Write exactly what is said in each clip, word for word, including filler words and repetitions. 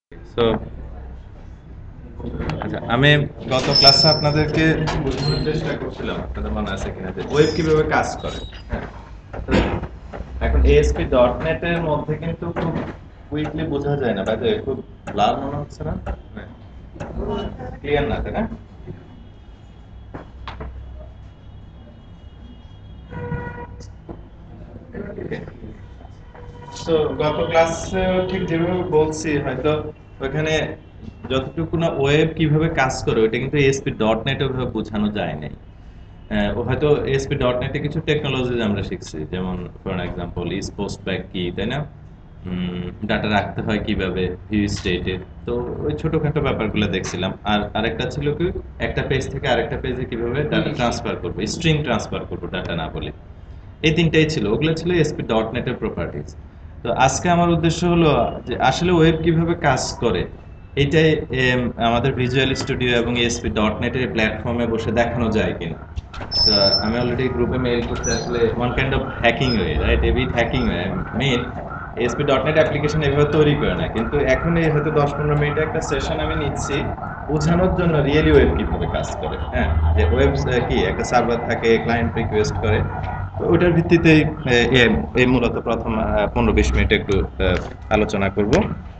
So আচ্ছা, আমি গত ক্লাসে আপনাদেরকে বোঝানোর চেষ্টা করছিলাম, আপনাদের মনে আছে কিনা, যে ওয়েব কিভাবে কাজ করে। হ্যাঁ, তো এখন এএসপি ডট নেট এর মধ্যে কিন্তু খুব কুইকলি বোঝা যায় না, বাজে খুব ব্লার মনে হচ্ছে না, ক্লিয়ার না, তাই না? তো গত ক্লাসে ঠিক যেভাবে বলছি, হয়তো ওখানে যতটুকু না ওয়েব কিভাবে কাজ করে ওইটা কিন্তু এএসপি ডট নেট ওভাবে বোঝানো যায় নাই। আহ, ও হয়তো এএসপি ডট নেটে কিছু টেকনোলজি আমরা শিখছি, যেমন for example is post back কি, তাই না? ডাটা রাখতে হয় কিভাবে ভিউ স্টেটে। তো ওই ছোটখাটো ব্যাপারগুলো দেখছিলাম। আর আরেকটা ছিল কি, একটা পেজ থেকে আরেকটা পেজে কিভাবে ডাটা ট্রান্সফার করবো, স্ট্রিং ট্রান্সফার করবো ডাটা না বলে। এই তিনটাই ছিল, ওগুলো ছিল এসপি ডট নেটের প্রপার্টিজ। তো আজকে আমার উদ্দেশ্য হলো যে আসলে ওয়েব কিভাবে কাজ করে এটাই এম, আমাদের ভিজুয়াল স্টুডিও এবং এসপি ডট নেটের প্ল্যাটফর্মে বসে দেখানো যায় কিনা। তো আমি অলরেডি গ্রুপে মেইল করতে, আসলে one kind of hacking way, right, a bit hacking way mail. ASP dot net application এভাবে তৈরি করে না, কিন্তু এখন এই হয়তো দশ পনেরো মিনিটের একটা সেশন আমি নিচ্ছি বোঝানোর জন্য রিয়েলি ওয়েব কিভাবে কাজ করে। হ্যাঁ, যে ওয়েব কি একটা সার্ভার থাকে, ক্লায়েন্ট রিকোয়েস্ট করে, তো ওইটার ভিত্তিতেই এ, এ, এই মূলত প্রথম পনেরো বিশ মিনিট একটু আহ, আলোচনা করব।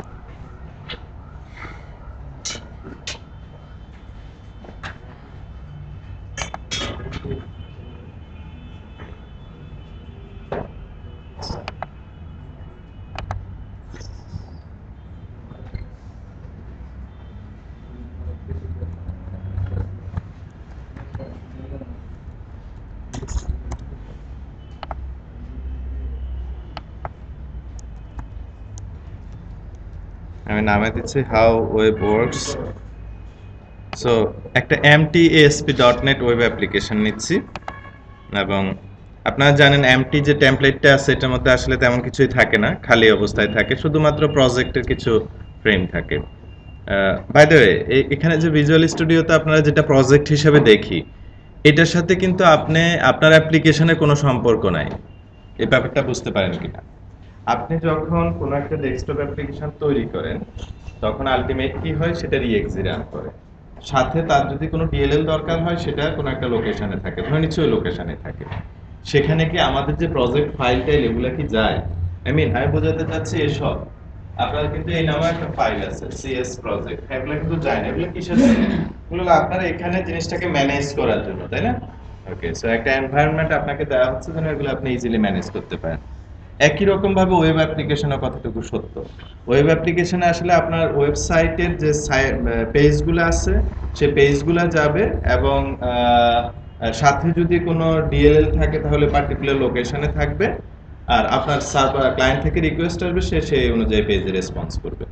আমি নামে দিচ্ছি হাউ ওয়েব ওয়ার্কস। সো একটা empty ASP dot net web application নিচ্ছি, এবং আপনারা জানেন এমটি যে টেমপ্লেটটা আছে এটার মধ্যে আসলে তেমন কিছুই থাকে না, খালি অবস্থায় থাকে, শুধুমাত্র প্রজেক্টের কিছু ফ্রেম থাকে। বাই দ্য ওয়ে, এখানে যে ভিজুয়াল স্টুডিওতে আপনারা যেটা প্রজেক্ট হিসেবে দেখি, এটার সাথে কিন্তু আপনি আপনার অ্যাপ্লিকেশনের কোনো সম্পর্ক নাই। এই ব্যাপারটা বুঝতে পারেন কিনা? আপনি যখন কোনো একটা ডেস্কটপ অ্যাপ্লিকেশন তৈরি করেন, তখন আলটিমেট কি হয়, সেটা ইএক্সি রান করে। সাথে তার যদি কোনো ডিএলএল দরকার হয়, সেটা কোনো একটা লোকেশনে থাকে, ধরে নিচ্ছি ওই লোকেশনে থাকে। সেখানে কি আমাদের যে প্রজেক্ট ফাইল টাইল এগুলো কি যায়? আই মিন আমি বোঝাতে চাচ্ছি এসব আপনার কিন্তু এই নামে একটা ফাইল আছে সিএস প্রজেক্ট, এগুলো কিন্তু যায় না। এগুলো কিসের জন্য? এগুলো আপনার এখানে জিনিসটাকে ম্যানেজ করার জন্য, তাই না? ওকে, সো একটা এনভায়রনমেন্ট আপনাকে দেওয়া হচ্ছে যেন এগুলো আপনি ইজিলি ম্যানেজ করতে পারেন। একই রকম ভাবে ওয়েব অ্যাপ্লিকেশনের কতটুকু সত্য। ওয়েব অ্যাপ্লিকেশনে আসলে আপনার ওয়েবসাইটের যে পেজগুলো আছে, সে পেজগুলো যাবে, এবং আহ, সাথে যদি কোনো ডিএলএল থাকে তাহলে পার্টিকুলার লোকেশনে থাকবে। আর আপনার সার্ভার ক্লায়েন্ট থেকে রিকোয়েস্ট আসবে, সে সেই অনুযায়ী পেজে রেসপন্স করবে।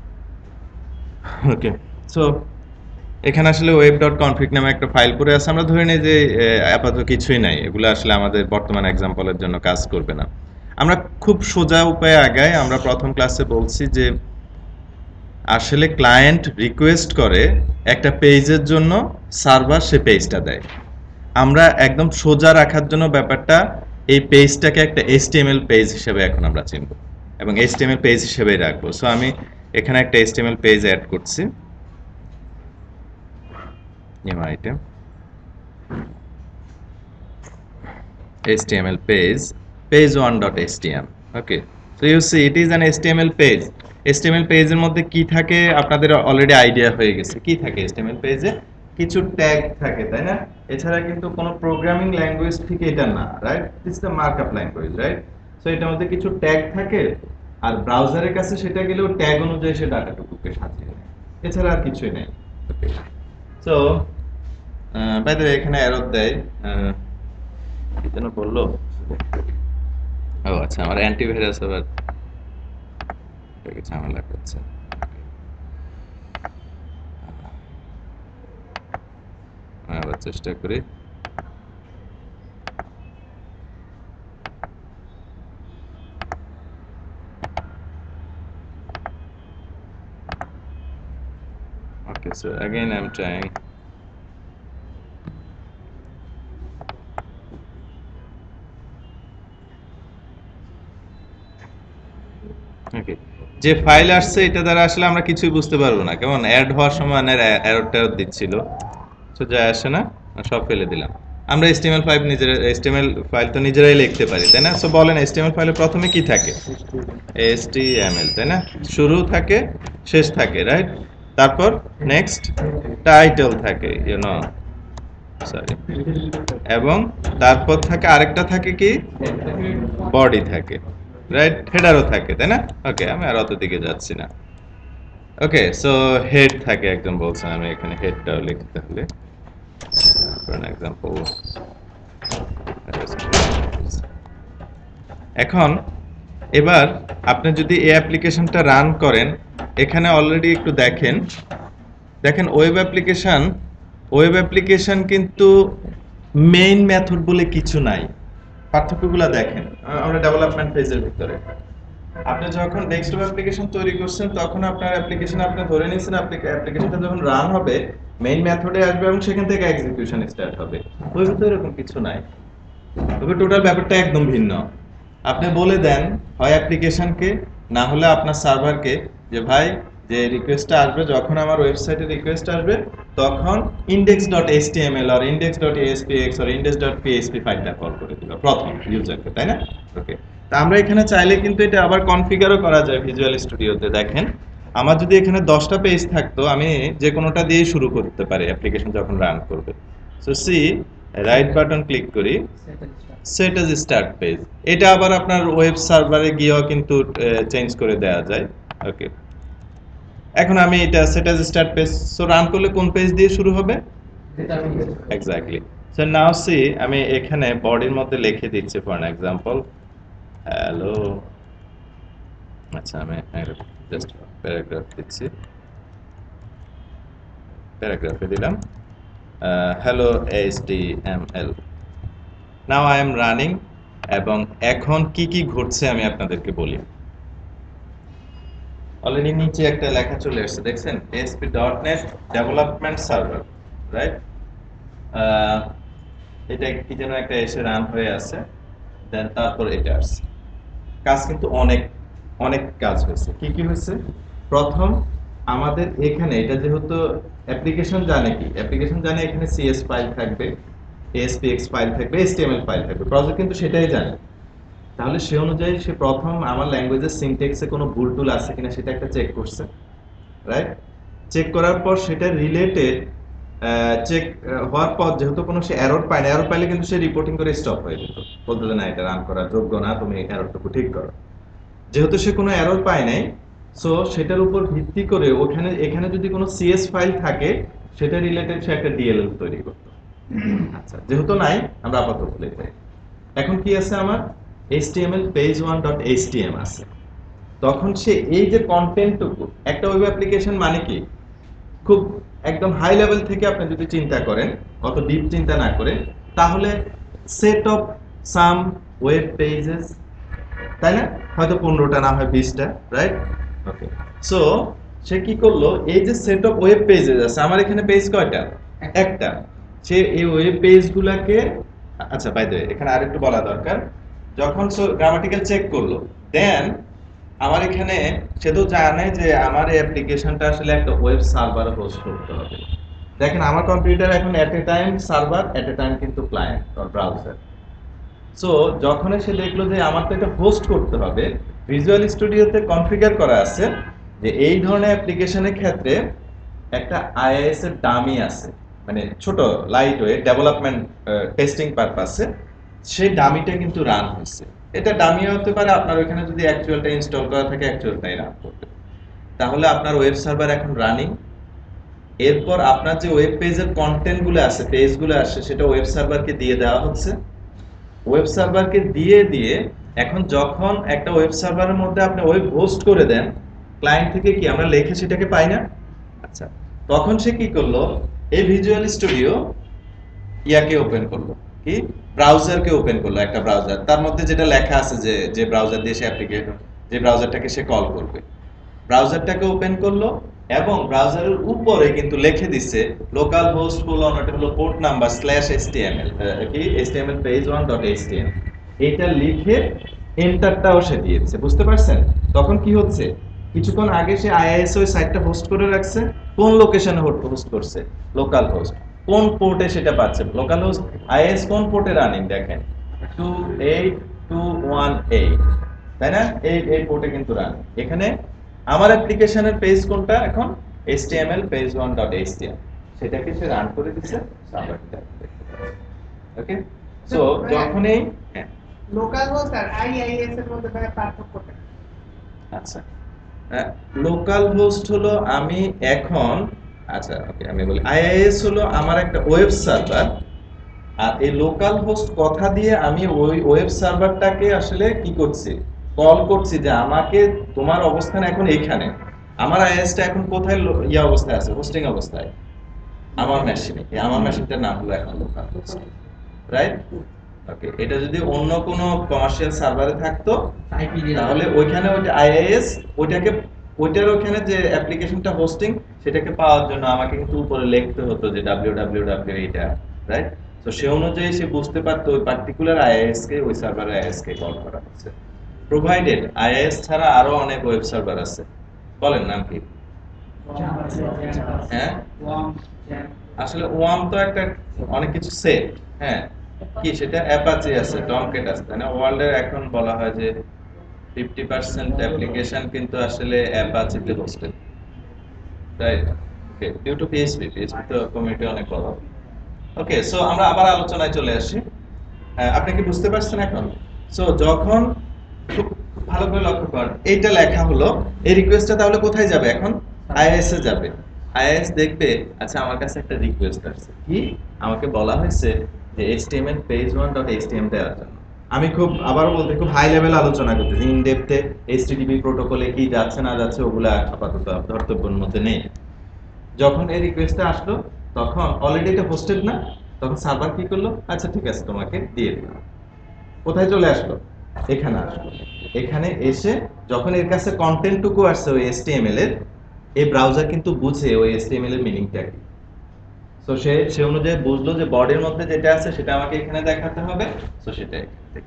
ওকে, সো এখানে আসলে ওয়েব ডট কনফিগ নামে একটা ফাইল পড়ে আছে। আমরা ধরে নিই যে আহ, আপাতত কিছুই নাই, এগুলো আসলে আমাদের বর্তমান এক্সাম্পলের জন্য কাজ করবে না। আমরা খুব সোজা উপায়ে আগাই। আমরা প্রথম ক্লাসে বলছি যে আসলে ক্লায়েন্ট রিকোয়েস্ট করে একটা পেজের জন্য, সার্ভার সে পেজটা দেয়। আমরা একদম সোজা রাখার জন্য ব্যাপারটা, এই পেজটাকে একটা এইচটিএমএল পেজ হিসেবে এখন আমরা চিনব, এবং এইচটিএমএল পেজ হিসেবেই রাখবো। সো আমি এখানে একটা এইচটিএমএল পেজ অ্যাড করছি, new item html page page one.htm. okay, so you see it is an html page. html page এর মধ্যে কি থাকে আপনাদের অলরেডি আইডিয়া হয়ে গেছে। কি থাকে html পেজে? কিছু ট্যাগ থাকে, তাই না? এছাড়া কিন্তু কোনো প্রোগ্রামিং ল্যাঙ্গুয়েজ ঠিক এটা না, right? This is the markup language, right? So এটার মধ্যে কিছু ট্যাগ থাকে, আর ব্রাউজারের কাছে সেটা গেলেও ট্যাগ অনুযায়ী সে ডাটাটুকুকে সাজিয়ে নেয়, এছাড়া আর কিছুই নেই। Okay, so by the way এখানে এরর দেয়, কি যেন বললো, ও আচ্ছা, আমার অ্যান্টিভাইরাস আবার এটাকে ঝামেলা করছে। আমি আবার চেষ্টা করি। Okay, so again I'm trying. Okay, যে ফাইল আসছে এটা দ্বারা আসলে আমরা কিছুই বুঝতে পারবো না, কেমন অ্যাড হওয়ার সময় এরর টেরর দিচ্ছিল, তো যায় আসে না, সব ফেলে দিলাম। আমরা এইচটিএমএল ফাইল নিজেরা এইচটিএমএল ফাইল তো নিজেরাই লিখতে পারি, তাই না? সো বলেন এইচটিএমএল ফাইলে প্রথমে কি থাকে? এইচটিএমএল, তাই না? শুরু থাকে, শেষ থাকে, রাইট? তারপর নেক্সট টাইটেল থাকে, ইউ নো, সরি, এবং তারপর থাকে আরেকটা থাকে কি, বডি থাকে, রাইট? হেডারও থাকে, তাই না? ওকে, আমি আর অত দিকে যাচ্ছি না। ওকে, সো হেড থাকে, একদম বলছেন, আমি এখানে হেডটাও লিখতে হলে ফর অ্যান এক্সাম্পল। এখন এবার আপনি যদি এই অ্যাপ্লিকেশনটা রান করেন, এখানে অলরেডি একটু দেখেন, দেখেন ওয়েব অ্যাপ্লিকেশন, ওয়েব অ্যাপ্লিকেশন কিন্তু মেইন মেথড বলে কিছু নাই। পার্থক্যগুলো দেখেন, আমরা ডেভেলপমেন্ট ফেজের ভিতরে আপনি যখন ডেস্কটপ অ্যাপ্লিকেশন তৈরি করছেন, তখন আপনার অ্যাপ্লিকেশন আপনি ধরে নিয়েছেন, আপনি অ্যাপ্লিকেশনটা যখন রান হবে মেইন মেথডে আসবে এবং সেখান থেকে এক্সিকিউশন স্টার্ট হবে। ওই ভিতরে এরকম কিছু নাই, তবে টোটাল ব্যাপারটা একদম ভিন্ন। আপনি বলে দেন হয় অ্যাপ্লিকেশনকে, না হলে আপনার সার্ভারকে, যে ভাই যে রিকোয়েস্টটা আসবে, যখন আমার ওয়েবসাইটে রিকোয়েস্ট আসবে তখন index ডট html আর index ডট aspx আর index ডট php ফাইলটা কল করে দিবা প্রথম ইউজারকে, তাই না? ওকে, তা আমরা এখানে চাইলে কিন্তু এটা আবার কনফিগারও করা যায় ভিজুয়াল স্টুডিওতে। দেখেন, আমার যদি এখানে দশটা পেজ থাকতো, আমি যে কোনোটা দিয়েই শুরু করতে পারি অ্যাপ্লিকেশন যখন রান করবে। So see, right button click করি, সেট এজ স্টার্ট পেজ। এটা আবার আপনার ওয়েব সার্ভারে গিয়েও কিন্তু চেঞ্জ করে দেওয়া যায়। ওকে, এখন আমি এটা set as start page, so run করলে কোন পেজ দিয়ে শুরু হবে? এক্স্যাক্টলি। সো নাও সি, আমি এখানে বডির মধ্যে লিখে দিচ্ছি ফর অ্যান এক্সাম্পল হ্যালো। আচ্ছা, আমি জাস্ট প্যারাগ্রাফ দিচ্ছি, প্যারাগ্রাফে দিলাম hello HTML. Now I am running, এবং এখন কি কি ঘটছে আমি আপনাদেরকে বলি। অলরেডি নিচে একটা লেখা চলে আসছে, দেখছেন? ASP dot net development server, right? এটা কি যেন একটা এসে রান হয়ে আছে, দেন তারপর এটা আসছে। কাজ কিন্তু অনেক অনেক কাজ হয়েছে। কি কি হয়েছে? প্রথম, আমাদের এখানে এটা যেহেতু অ্যাপ্লিকেশন জানে কি, অ্যাপ্লিকেশন জানে এখানে সিএস ফাইল থাকবে, এএসপিএক্স ফাইল থাকবে, এইচটিএমএল ফাইল থাকবে, প্রজেক্ট কিন্তু সেটাই জানে। তাহলে সে অনুযায়ী সে প্রথম আমার ল্যাঙ্গুয়েজের সিনট্যাক্সে কোনো ভুল টুল আছে কিনা সেটা একটা চেক করছে, রাইট? চেক করার পর সেটা রিলেটেড চেক হওয়ার পর যেহেতু কোনো সে এরর পায় না, এরর পাইলে কিন্তু সে রিপোর্টিং করে স্টপ হয়ে যেত, বলতে না এটা রান করার যোগ্য না, তুমি এররটুকু ঠিক করো। যেহেতু সে কোনো এরর পায় নাই, সো সেটার উপর ভিত্তি করে ওখানে এখানে যদি কোনো সিএস ফাইল থাকে সেটা রিলেটেড সে একটা ডিএলএল তৈরি করতো। আচ্ছা, যেহেতু নাই, আমরা আপাতত ভুলে যাই। এখন কি আছে আমার? HTML page one dot HTM আছে। তখন সে এই যে কন্টেন্টটুকু, একটা ওয়েব অ্যাপ্লিকেশন মানে কি, খুব একদম হাই লেভেল থেকে আপনি যদি চিন্তা করেন, অত ডিপ চিন্তা না করে, তাহলে set of some web pages, তাই না? হয়তো পনেরোটা, না হয় বিশটা, রাইট? ওকে, সো সে কি করলো, এই যে সেট অফ ওয়েব পেজেস আছে, আমার এখানে পেজ কয়টা? একটা। সে এই ওয়েব পেজগুলোকে, আচ্ছা বাই দ্য ওয়ে এখানে আরেকটু বলা দরকার, যখন সো গ্রামাটিক্যাল চেক করলো, দেন আমার এখানে সে তো জানে যে আমার এই অ্যাপ্লিকেশনটা আসলে একটা ওয়েব সার্ভারে হোস্ট করতে হবে। দেখেন, আমার কম্পিউটার এখন at a time server, at a time কিন্তু ক্লায়েন্ট অর ব্রাউজার। সো যখন সে দেখলো যে আমার তো এটা হোস্ট করতে হবে, ভিজুয়াল স্টুডিওতে কনফিগার করা আছে যে এই ধরনের অ্যাপ্লিকেশনের ক্ষেত্রে একটা আইএস এর ডামি আছে, মানে ছোট লাইট ওয়েট ডেভেলপমেন্ট টেস্টিং পারপাসে সেই ডামিটা কিন্তু রান হয়েছে। এটা ডামি হতে পারে, আপনার ওখানে যদি অ্যাকচুয়ালটা ইনস্টল করা থাকে অ্যাকচুয়ালটাই রান করবে। তাহলে আপনার ওয়েব সার্ভার এখন রানিং। এরপর আপনার যে ওয়েব পেজের কন্টেন্টগুলো আছে, পেজগুলো আসে, সেটা ওয়েব সার্ভারকে দিয়ে দেওয়া হচ্ছে। ওয়েব সার্ভারকে দিয়ে দিয়ে এখন যখন একটা ওয়েব সার্ভারের মধ্যে আপনি ওয়েব হোস্ট করে দেন, ক্লায়েন্ট থেকে কি আমরা লিখে সেটাকে পাই না? আচ্ছা, তখন সে কি করলো, এই ভিজুয়াল স্টুডিও ইয়াকে ওপেন করলো, কি ব্রাউজারকে ওপেন করলো, একটা ব্রাউজার, তার মধ্যে যেটা লেখা আছে যে যে ব্রাউজার দিয়ে সে অ্যাপ্লিকেশন, যে ব্রাউজারটাকে সে কল করবে, ব্রাউজারটাকে ওপেন করলো, এবং ব্রাউজারের উপরে কিন্তু লিখে দিছে লোকাল হোস্ট কোলন, এটা হলো পোর্ট নাম্বার স্ল্যাশ এইচটিএমএল, কি HTML page one dot HTM, এটা লিখে এন্টারটাও সে দিয়েছে। বুঝতে পারছেন? তখন কি হচ্ছে, কিছুক্ষণ আগে সে আইআইএস ওই সাইটটা হোস্ট করে রাখছে, কোন লোকেশনে হোস্ট করছে, লোকাল হোস্ট, কোন পোর্টে সেটা পাচ্ছে, লোকাল হোস্ট আইএস কোন পোর্টে রানিং দেখেন two eight two one eight, তাই না? এই এই পোর্টে কিন্তু রানিং। এখানে আমার অ্যাপ্লিকেশনের পেজ কোনটা এখন, HTML page one dot HTM, সেটাকে সে রান করে দিচ্ছে সার্ভারটা। ওকে, সো যখনই লোকাল হোস্ট আর আইআইএস এর মধ্যে পার্থক্যটা, আচ্ছা লোকাল হোস্ট হলো আমি এখন, আচ্ছা ওকে আমি বলি আইআইএস হলো আমার একটা ওয়েব সার্ভার, আর এই লোকাল হোস্ট কথা দিয়ে আমি ওই ওয়েব সার্ভারটাকে আসলে কি করছি, কল করছি যে আমাকে তোমার অবস্থান এখন এইখানে, আমার আইএসটা এখন কোথায় ইয়া অবস্থায় আছে, হোস্টিং অবস্থায় আমার মেশিনে, আমার মেশিনটার নাম হলো এখন লোকাল হোস্ট, রাইট? ওকে, এটা যদি অন্য কোনো কমার্শিয়াল সার্ভারে থাকতো তাহলে ওইখানে ওইটা আইআইএস ওইটাকে ওইটার ওখানে যে অ্যাপ্লিকেশনটা হোস্টিং সেটাকে পাওয়ার জন্য আমাকে কিন্তু উপরে লিখতে হতো যে ডাব্লিউ ডাব্লিউ ডাব্লিউ এটা, রাইট? তো সে অনুযায়ী সে বুঝতে পারতো ওই পার্টিকুলার আইআইএস কে ওই সার্ভারে আইআইএস কে কল করা হচ্ছে। প্রোভাইডেড আইআইএস ছাড়া আরো অনেক ওয়েব সার্ভার আছে, বলেন নাম কি? হ্যাঁ আসলে ওয়াম তো একটা অনেক কিছু সেট, হ্যাঁ কি সেটা অ্যাপাচি আছে, টমকেট আছে, তাই না? ওয়ার্ল্ডের এখন বলা হয় যে ফিফটি পার্সেন্ট অ্যাপ্লিকেশন কিন্তু আসলে অ্যাপাচিতে hosted, right? Okay, due to PHP, PHP তো কমিউনিটি অনেক বড়। ওকে, সো আমরা আবার আলোচনায় চলে আসি। আপনি কি বুঝতে পারছেন এখন? সো যখন খুব ভালো করে লক্ষ্য করেন, এইটা লেখা হলো, এই রিকোয়েস্টটা তাহলে কোথায় যাবে এখন? আইএস এ যাবে। আইএস দেখবে আচ্ছা আমার কাছে একটা রিকোয়েস্ট আসছে, কি আমাকে বলা হয়েছে যে HTML page one dot HTM দেওয়ার জন্য। আমি খুব আবারও বলতে খুব হাই লেভেল আলোচনা করতেছি, ইন ডেপথে এইচটিটিপি প্রোটোকলে কি যাচ্ছে না যাচ্ছে ওগুলা আপাতত ধর্তব্যের মধ্যে নেই। যখন এই রিকোয়েস্টটা আসলো তখন অলরেডি এটা হোস্টেড না, তখন সার্ভার কি করলো, আচ্ছা ঠিক আছে তোমাকে দিয়ে দিলাম। কোথায় চলে আসলো? এখানে আসলো। এখানে এসে যখন এর কাছে কন্টেন্টটুকু আসছে ওই এইচটিএমএল এর, এই ব্রাউজার কিন্তু বুঝে ওই এইচটিএমএল এর মিনিংটা কি। সো সে সে অনুযায়ী বুঝলো যে বডির মধ্যে যেটা আছে সেটা আমাকে এখানে দেখাতে হবে, সো সেটাই দেখি,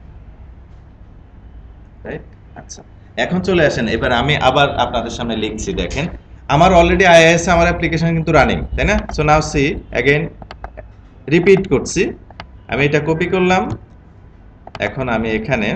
রাইট? আচ্ছা এখন চলে আসেন, এবার আমি আবার আপনাদের সামনে লিখছি, দেখেন আমার অলরেডি আইএস আমার অ্যাপ্লিকেশন কিন্তু রানিং, তাই না? So now see again repeat করছি, আমি এটা কপি করলাম, এখন আমি এখানে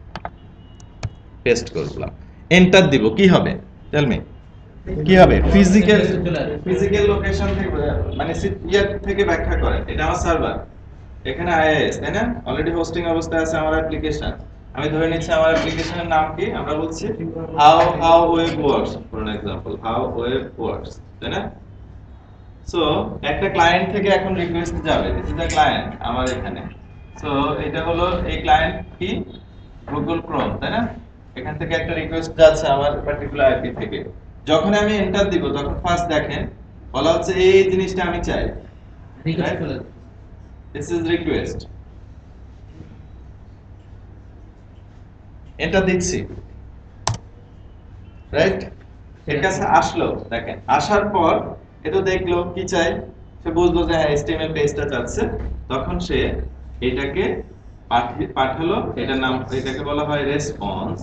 পেস্ট করলাম, এন্টার দিব, কি হবে টেল মি, কি হবে? ফিজিক্যাল ফিজিক্যাল লোকেশন থেকে মানে ইয়ার থেকে ব্যাখ্যা করেন, এটা আমার সার্ভার, এখানে আইএস, তাই না? অলরেডি হোস্টিং অবস্থায় আছে আমার অ্যাপ্লিকেশন। আমি ধরে নিচ্ছি আমার অ্যাপ্লিকেশনের নাম কি, আমরা বলছি how how web works for an example, how web works, তাই না? সো একটা ক্লায়েন্ট থেকে এখন রিকোয়েস্ট যাবে, দিস ইজ দ্য ক্লায়েন্ট আমার এখানে। সো এটা হলো এই ক্লায়েন্ট কি, গুগল ক্রোম, তাই না? এখান থেকে একটা রিকোয়েস্ট যাচ্ছে আমার পার্টিকুলার আইপি থেকে। যখন আমি এন্টার দিব তখন ফার্স্ট দেখেন বলা হচ্ছে এই জিনিসটা আমি চাই, রিকোয়েস্ট চলে যাবে, দিস ইজ রিকোয়েস্ট, এটা দিচ্ছি, রাইট? এর কাছে আসলো, দেখেন আসার পর এটা দেখলো কি চাই, সে বুঝলো যে হ্যাঁ এইচটিএমএল পেজটা চাচ্ছে, তখন সে এটাকে পাঠালো, এটার নাম, এটাকে বলা হয় রেসপন্স।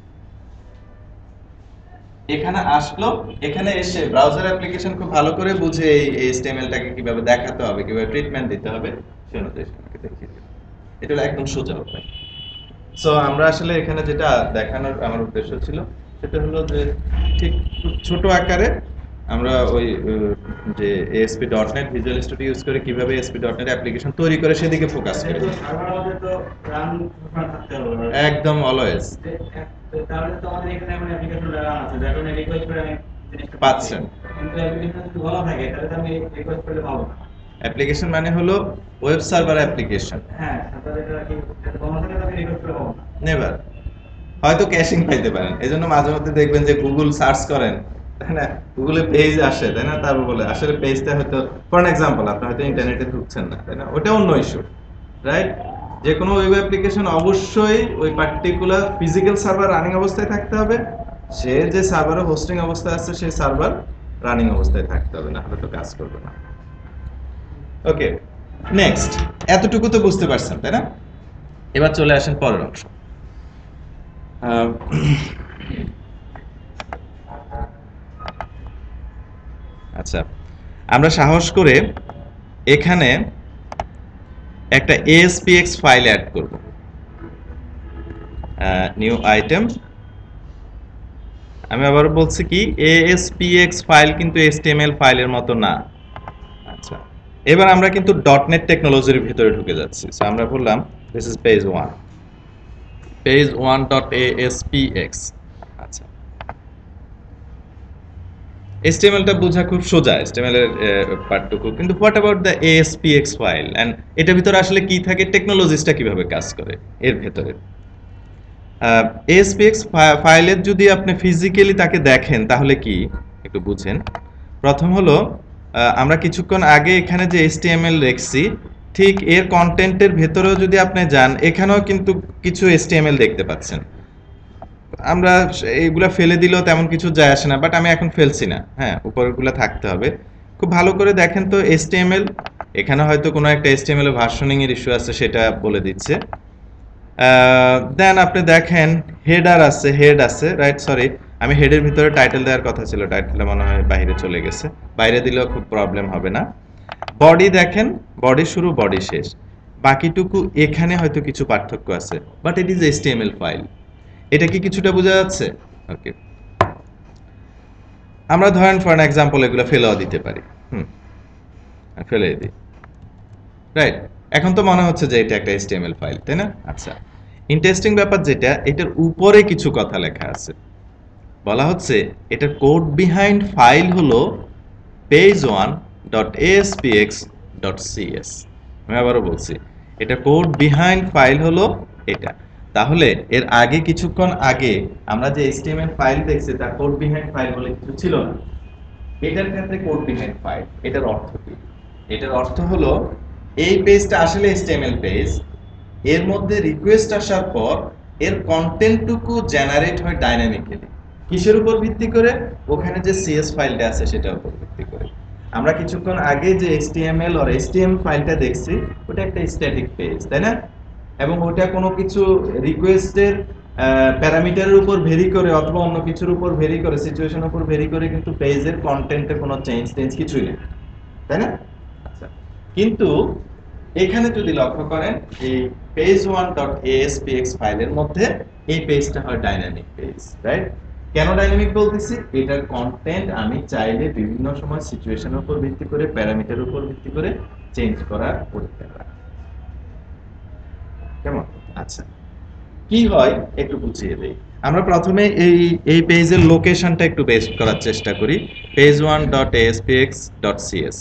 এখানে আসলো, এখানে এসে ব্রাউজার অ্যাপ্লিকেশন খুব ভালো করে বুঝে এই এইচটিএমএলটাকে কিভাবে দেখাতে হবে, কিভাবে ট্রিটমেন্ট দিতে হবে সে অনুযায়ী আমাকে দেখিয়ে দেবে। এটা হলো একদম সোজা উপায়। সো আমরা আসলে এখানে যেটা দেখানোর আমার উদ্দেশ্য ছিল সেটা হলো যে ঠিক ছোট আকারে আমরা ওই যে ASP dot net visual studio use করে কিভাবে এএসপি ডট নেট অ্যাপ্লিকেশন তৈরি করে সেদিকে ফোকাস করি, একদম অলওয়েজ তাহলে তো আমাদের এখানে মানে অ্যাপ্লিকেশন রান আছে, যখন রিকোয়েস্ট করে আমি জিনিসটা পাচ্ছেন, কিন্তু অ্যাপ্লিকেশন যদি ভালো থাকে তাহলে তো আমি রিকোয়েস্ট করলে পাবো না। অ্যাপ্লিকেশন মানে হলো ওয়েব সার্ভার অ্যাপ্লিকেশন, হ্যাঁ তাহলে এটা কি এটা ভালো থাকে তাহলে রিকোয়েস্ট করে পাবো না, নেভার। হয়তো ক্যাশিং পাইতে পারেন, এজন্য মাঝে মধ্যে দেখবেন যে গুগল সার্চ করেন, তাই না, গুগলে পেজ আসে, তাই না, তারপর বলে আসলে পেজটা হয়তো ফর এক্সাম্পল আপনি হয়তো ইন্টারনেটে ঢুকছেন না, তাই না, ওটা অন্য ইস্যু, রাইট? যে কোনো ওয়েব অ্যাপ্লিকেশন অবশ্যই ওই পার্টিকুলার ফিজিক্যাল সার্ভার রানিং অবস্থায় থাকতে হবে, সে যে সার্ভারে হোস্টিং অবস্থায় আছে সেই সার্ভার রানিং অবস্থায় থাকতে হবে, না হলে তো কাজ করবে না। ওকে, নেক্সট, এতটুকু তো বুঝতে পারছেন, তাই না? এবার চলে আসেন পরের অংশ। আচ্ছা, আমরা সাহস করে এখানে একটা এএসপিএক্স ফাইল অ্যাড করব। নিউ আইটেম, আমি আবার বলছি কি এএসপিএক্স ফাইল কিন্তু এইচটিএমএল ফাইলের মতো না। আচ্ছা, এবার আমরা কিন্তু ডটনেট টেকনোলজির ভিতরে ঢুকে যাচ্ছি। সো আমরা বললাম this is page one, page one dot ASPX. আচ্ছা, এইচটিএমএলটা বোঝা খুব সোজা, এইচটিএমএল এর পার্টটুকু, কিন্তু what about the ASPX file, and এটার ভিতরে আসলে কি থাকে, টেকনোলজিসটা কিভাবে কাজ করে এর ভেতরে। এএসপিএক্স ফাইলের যদি আপনি ফিজিক্যালি তাকে দেখেন তাহলে কি একটু বুঝেন। প্রথম হলো আমরা কিছুক্ষণ আগে এখানে যে এইচটিএমএল লিখছি, ঠিক এর কন্টেন্টের ভেতরেও যদি আপনি যান, এখানেও কিন্তু কিছু এইচটিএমএল দেখতে পাচ্ছেন। আমরা এইগুলা ফেলে দিলেও তেমন কিছু যায় আসে না, বাট আমি এখন ফেলছি না। হ্যাঁ, উপরেরগুলো থাকতে হবে। খুব ভালো করে দেখেন তো এইচটিএমএল, এখানে হয়তো কোনো একটা এইচটিএমএল এর ভার্সনিং এর ইস্যু আছে, সেটা বলে দিচ্ছে। দেন আপনি দেখেন হেডার আছে, হেড আছে, রাইট? সরি, আমি হেডের ভিতরে টাইটেল দেওয়ার কথা ছিল, টাইটেলটা মনে হয় বাইরে চলে গেছে। বাইরে দিলেও খুব প্রবলেম হবে না। বডি দেখেন, বডি শুরু বডি শেষ, বাকিটুকু এখানে হয়তো কিছু পার্থক্য আছে, but it is HTML file. এটা কি কিছুটা বোঝা যাচ্ছে? ওকে, আমরা ধরেন ফর অ্যান এক্সাম্পল এগুলো ফেলেও দিতে পারি। হুম, ফেলে দিই, রাইট? এখন তো মনে হচ্ছে যে এটা একটা এইচটিএমএল ফাইল, তাই না? আচ্ছা, ইন্টারেস্টিং ব্যাপার যেটা, এটার উপরে কিছু কথা লেখা আছে। বলা হচ্ছে এটার কোড বিহাইন্ড ফাইল হলো page one dot ASPX dot CS. আমি আবারও বলছি, এটা কোড বিহাইন্ড ফাইল হলো এটা। তাহলে এর আগে কিছুক্ষণ আগে আমরা যে এইচটিএমএল ফাইল দেখছি তার কোড বিহাইন্ড ফাইল বলে কিছু ছিল না। এটার ক্ষেত্রে কোড বিহাইন্ড ফাইল, এটার অর্থ কি? এটার অর্থ হলো এই পেজটা আসলে এইচটিএমএল পেজ, এর মধ্যে রিকোয়েস্ট আসার পর এর কন্টেন্টটুকু জেনারেট হয় ডাইনামিক্যালি। কিসের উপর ভিত্তি করে? ওখানে যে সিএস ফাইলটা আছে সেটার উপর ভিত্তি করে। আমরা কিছুক্ষণ আগে যে এইচটিএমএল আর এইচটিএম ফাইলটা দেখছি, ওটা একটা স্ট্যাটিক পেজ, তাই না? এবং ওটা কোনো কিছু রিকোয়েস্টের প্যারামিটারের উপর ভেরি করে অথবা অন্য কিছুর উপর ভেরি করে, সিচুয়েশনের উপর ভেরি করে কিন্তু পেজের কন্টেন্টে কোনো চেঞ্জ টেঞ্জ কিছুই নেই, তাই না? আচ্ছা, কিন্তু এখানে যদি লক্ষ্য করেন এই পেজ ওয়ান ডট এএসপিএক্স ফাইলের মধ্যে এই পেজটা হয় ডাইনামিক পেজ, রাইট? কেন ডাইনামিক বলতেছি? এটার কন্টেন্ট আমি চাইলে বিভিন্ন সময় সিচুয়েশনের উপর ভিত্তি করে, প্যারামিটারের উপর ভিত্তি করে চেঞ্জ করার করতে পারি। কেমন? আচ্ছা, কি হয় একটু বুঝিয়ে দেই। আমরা প্রথমে এই এই পেজের লোকেশনটা একটু বেস করার চেষ্টা করি, page one dot ASPX dot CS.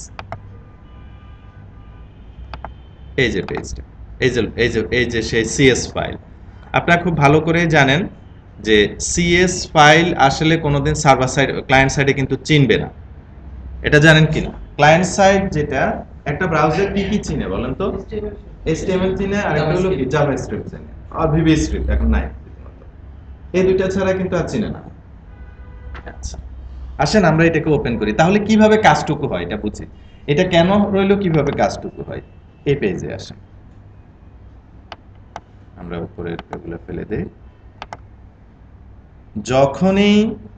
এই যে পেজটা, এই যে এই যে এই যে সেই সিএস ফাইল। আপনারা খুব ভালো করে জানেন যে সিএস ফাইল আসলে কোনোদিন সার্ভার সাইড, ক্লায়েন্ট সাইডে কিন্তু চিনবে না। এটা জানেন কিনা? ক্লায়েন্ট সাইড যেটা, একটা ব্রাউজার কি কি চিনে বলেন তো? এইচটিএমএল চিনে, আর একটা হলো কি জাভাস্ক্রিপ্ট চিনে, আর ভিবি স্ক্রিপ্ট এখন নাই। এই দুইটা ছাড়া কিন্তু আর চিনে না। আচ্ছা, আসেন আমরা এটাকে ওপেন করি, তাহলে কিভাবে কাজটুকু হয় এটা বুঝি। এটা কেন রইলো, কিভাবে কাজটুকু হয়, এই পেজে আসেন। আমরা উপরে এগুলো ফেলে দেই। যখনই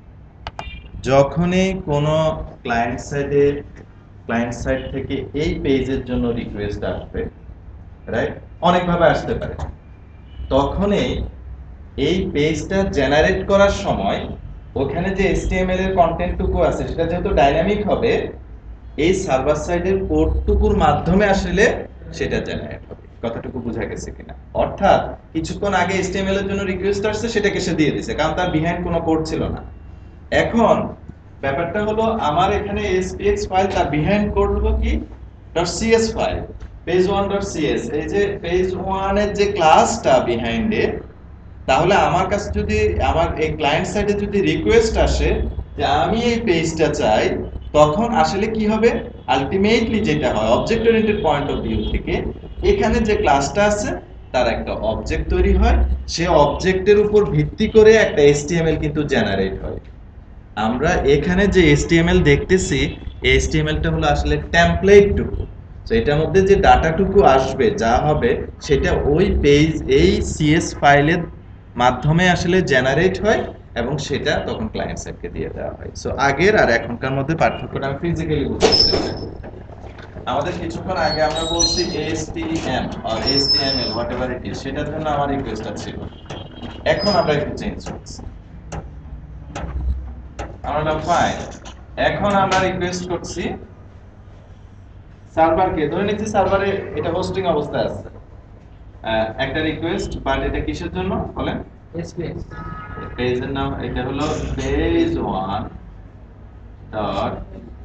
যখনই কোনো ক্লায়েন্ট সাইডে ক্লায়েন্ট সাইড থেকে এই পেজের জন্য রিকোয়েস্ট আসবে, রাইট? অনেকভাবে আসতে পারে। তখনই এই পেজটা জেনারেট করার সময় ওখানে যে এইচটিএমএল এর কন্টেন্টটুকু আছে সেটা যেহেতু ডাইনামিক হবে, এই সার্ভার সাইডের কোডটুকুর মাধ্যমে আসলে সেটা জেনারেট হবে। কথাটুকু বোঝা গেছে কিনা? অর্থাৎ কিছুক্ষণ আগে এইচটিএমএল এর জন্য রিকোয়েস্ট আসছে, সেটাকে সে দিয়ে দিয়েছে, কারণ তার বিহাইন্ড কোনো কোড ছিল না। এখন ব্যাপারটা হলো আমার এখানে এসপিএক্স ফাইল, তার বিহাইন্ড কোড হলো কি .cs file, page one dot CS. এই যে পেজ ওয়ান এর যে ক্লাসটা বিহাইন্ডে, তাহলে আমার কাছে যদি আমার এই ক্লায়েন্ট সাইডে যদি রিকোয়েস্ট আসে যে আমি এই পেজটা চাই, তখন আসলে কি হবে? আলটিমেটলি যেটা হয়, object oriented point of view থেকে এখানে যে ক্লাসটা আছে তার একটা অবজেক্ট তৈরি হয়, সে অবজেক্টের উপর ভিত্তি করে একটা এইচটিএমএল কিন্তু জেনারেট হয়। আমরা এখানে যে এইচটিএমএল দেখতেছি, এই এইচটিএমএলটা হলো আসলে টেমপ্লেটটুকু। তো এটার মধ্যে যে ডাটাটুকু আসবে, যা হবে সেটা ওই পেজ, এই সিএস ফাইলের মাধ্যমে আসলে জেনারেট হয়, এবং সেটা তখন ক্লায়েন্ট সাইডকে দিয়ে দেওয়া হয়। সো আগের আর এখনকার মধ্যে পার্থক্যটা আমি ফিজিক্যালি বুঝতে চাই। আমাদের কিছুক্ষণ আগে আমরা বলছি এসটিএম আর STML whatever it is, সেটার জন্য আমার রিকোয়েস্টটা ছিল। এখন আমরা একটু চেঞ্জ করছি, আমরা ফাইন। এখন আমরা রিকোয়েস্ট করছি সার্ভারকে, ধরে নিচ্ছি সার্ভারে এটা হোস্টিং অবস্থায় আছে, একটা রিকোয়েস্ট, বাট এটা কিসের জন্য বলেন? এসপিএস পেজের নাম এটা হলো পেজ ওয়ান ডট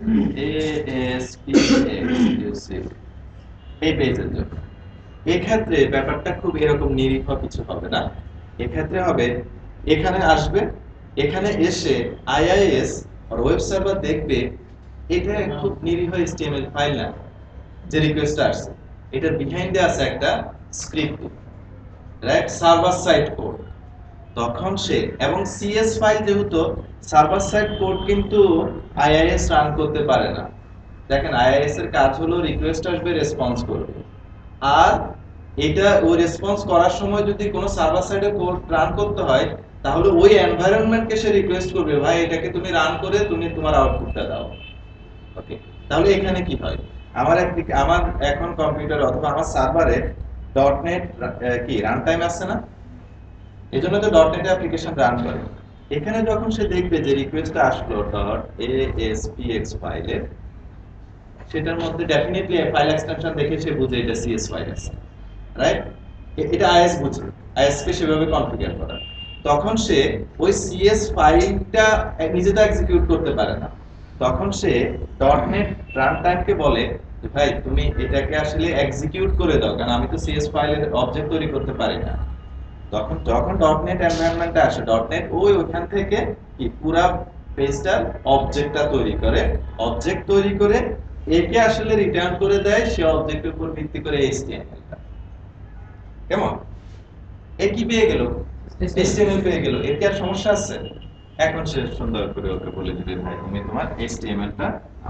এএসপিএক্সক্লুসিভ, এই পেজের জন্য। এক্ষেত্রে ব্যাপারটা খুব এরকম নিরীহ কিছু হবে না। এক্ষেত্রে হবে এখানে আসবে, এখানে এসে আইআইএস আর ওয়েব সার্ভার দেখবে এটা খুব নিরীহ এইচটিএমএল ফাইল না যে রিকোয়েস্ট আসছে, এটার বিহাইন্ডে আছে একটা script, right, server side code. তখন সে, এবং সিএস ফাইল যেহেতু সার্ভার সাইড কোড, কিন্তু আইআইএস রান করতে পারে না। দেখেন আইআইএস এর কাজ হলো রিকোয়েস্ট আসবে, রেসপন্স করবে, আর এটা ওই রেসপন্স করার সময় যদি কোনো সার্ভার সাইডে কোড রান করতে হয় তাহলে ওই এনভায়রনমেন্টকে সে রিকোয়েস্ট করবে, ভাই এটাকে তুমি রান করে তুমি তোমার আউটপুটটা দাও। ওকে, তাহলে এখানে কি হয়, আমার একদিকে আমার এখন কম্পিউটার অথবা আমার সার্ভারে ডটনেট কি রান টাইম আছে না, এজন্য তো ডটনেট অ্যাপ্লিকেশন রান করে। এখানে যখন সে দেখবে যে রিকোয়েস্টটা আসলো ডট এএসপিএক্স ফাইলে, সেটার মধ্যে ডেফিনেটলি ফাইল এক্সটেনশন দেখে সে বুঝে এটা সিএস ফাইল আছে, রাইট, এটা আইএস বুঝে, আইএস কে সেভাবে কনফিগার করা। তখন সে ওই সিএস ফাইলটা নিজে তো এক্সিকিউট করতে পারে না, তখন সে ডটনেট রান টাইমকে বলে যে ভাই তুমি এটাকে আসলে এক্সিকিউট করে দাও, কারণ আমি তো সিএস ফাইলের অবজেক্ট তৈরি করতে পারি না। তখন যখন ডটনেট এনভায়রনমেন্টে আসে, ডটনেট ওই ওখান থেকে কি পুরো পেজটার অবজেক্টটা তৈরি করে, অবজেক্ট তৈরি করে একে আসলে রিটার্ন করে দেয় সে অবজেক্টের উপর ভিত্তি করে এইচটিএমএলটা। কেমন, এ কি পেয়ে গেল? এইচটিএমএল পেয়ে গেল, এর কি আর সমস্যা আছে? এখন সে সুন্দর করে ওকে বলে দিবে ভাই তুমি তোমার এইচটিএমএলটা নাও।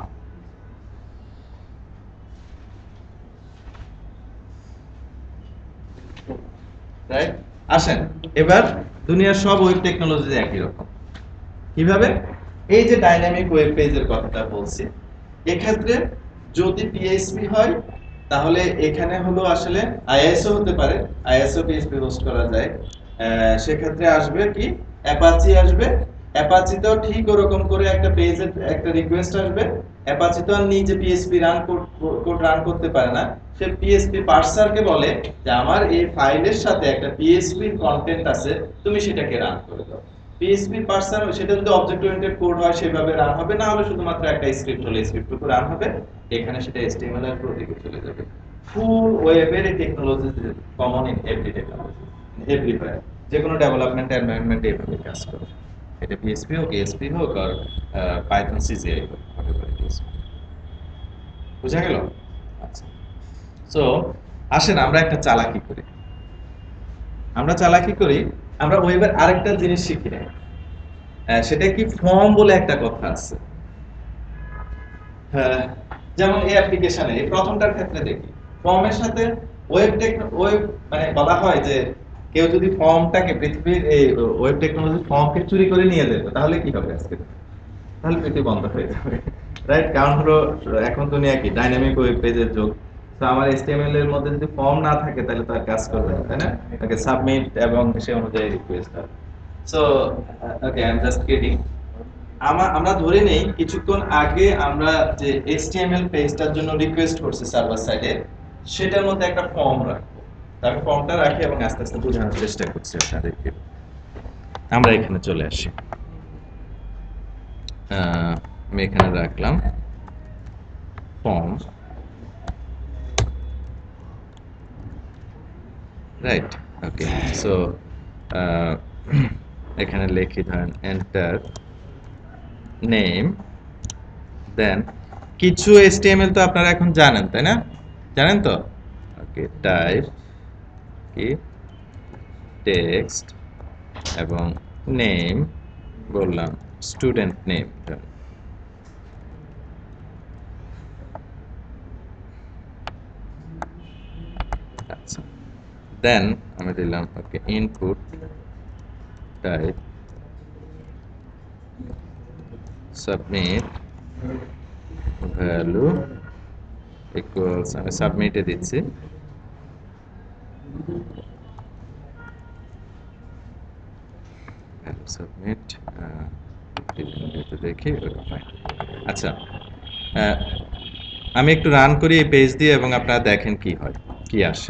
রাইট, আসেন এবার দুনিয়ার সব ওয়েব টেকনোলজি একই রকম। কিভাবে? এই যে ডাইনামিক ওয়েব পেজের কথাটা বলছি, এক্ষেত্রে যদি পিএইচপি হয় তাহলে এখানে হলো আসলে আইএসও হতে পারে, আইএসও পিএইচপি হোস্ট করা যায়। সেক্ষেত্রে আসবে কি অ্যাপাচি আসবে, অ্যাপাচিতেও ঠিক ওরকম করে একটা পেজের একটা রিকোয়েস্ট আসবে। অ্যাপাচি তো আর নিজে পিএইচপি রান কোড রান করতে পারে না, সে পিএইচপি পার্সারকে বলে যে আমার এই ফাইলের সাথে একটা পিএইচপি কন্টেন্ট আছে, তুমি সেটাকে রান করে দাও। পিএইচপি পার্সার সেটা যদি অবজেক্ট ওরিয়েন্টেড কোড হয় সেভাবে রান হবে, না হলে শুধুমাত্র একটা স্ক্রিপ্ট হলে স্ক্রিপ্টটুকু রান হবে, এখানে সেটা এইচটিএমএল এর প্রতীকে চলে যাবে। ফুল ওয়েবের এই technology common in every technology, everywhere, যে কোনো ডেভেলপমেন্ট এনভায়রনমেন্ট এইভাবে কাজ করে, এটা পিএইচপি হোক, এএসপি হোক, আর পাইথন সিজিআই হোক, বুঝা গেল? আচ্ছা, সো আসেন আমরা একটা চালাকি করি। আমরা চালাকি করি, আমরা ওয়েবের আরেকটা জিনিস শিখি না, সেটা কি ফর্ম বলে একটা কথা আছে। হ্যাঁ, যেমন এই অ্যাপ্লিকেশনে এই প্রথমটার ক্ষেত্রে দেখি ফর্মের সাথে ওয়েব ওয়েব মানে বলা হয় যে কেউ যদি ফর্মটাকে পৃথিবীর এই ওয়েব টেকনোলজি ফর্মকে চুরি করে নিয়ে যেত তাহলে কি হবে আজকে? তাহলে পৃথিবী বন্ধ হয়ে যাবে, রাইট? কারণ হলো এখন দুনিয়া কি ডাইনামিক ওয়েব পেজের যুগ। তো আমার এইচটিএমএল এর মধ্যে যদি ফর্ম না থাকে তাহলে তো আর কাজ করবে না, তাই না? তাকে সাবমিট এবং সে অনুযায়ী রিকোয়েস্ট হবে। So okay, I am just kidding. আমরা ধরে নেই কিছুক্ষণ আগে আমরা যে এইচটিএমএল পেজটার জন্য রিকোয়েস্ট করছি সার্ভার সাইডে, সেটার মধ্যে একটা ফর্ম রাখবো। আমি ফর্মটা রাখি এবং আস্তে আস্তে বোঝানোর চেষ্টা করছি আপনাদেরকে। আমরা এখানে চলে আসি, আমি এখানে রাখলাম ফর্ম, রাইট? ওকে, সো এখানে লিখি ধরেন এন্টার নেম, দেন কিছু এইচটিএমএল তো আপনারা এখন জানেন, তাই না? জানেন তো? ওকে, টাইপ কি টেক্সট এবং নেম বললাম স্টুডেন্ট নেম, আচ্ছা, দেন আমি দিলাম okay input type submit value equals, আমি সাবমিটে দিচ্ছি। সাবমিট দেখি। আচ্ছা, আমি একটু রান করি এই পেজ দিয়ে এবং আপনারা দেখেন কি হয়, কি আসে।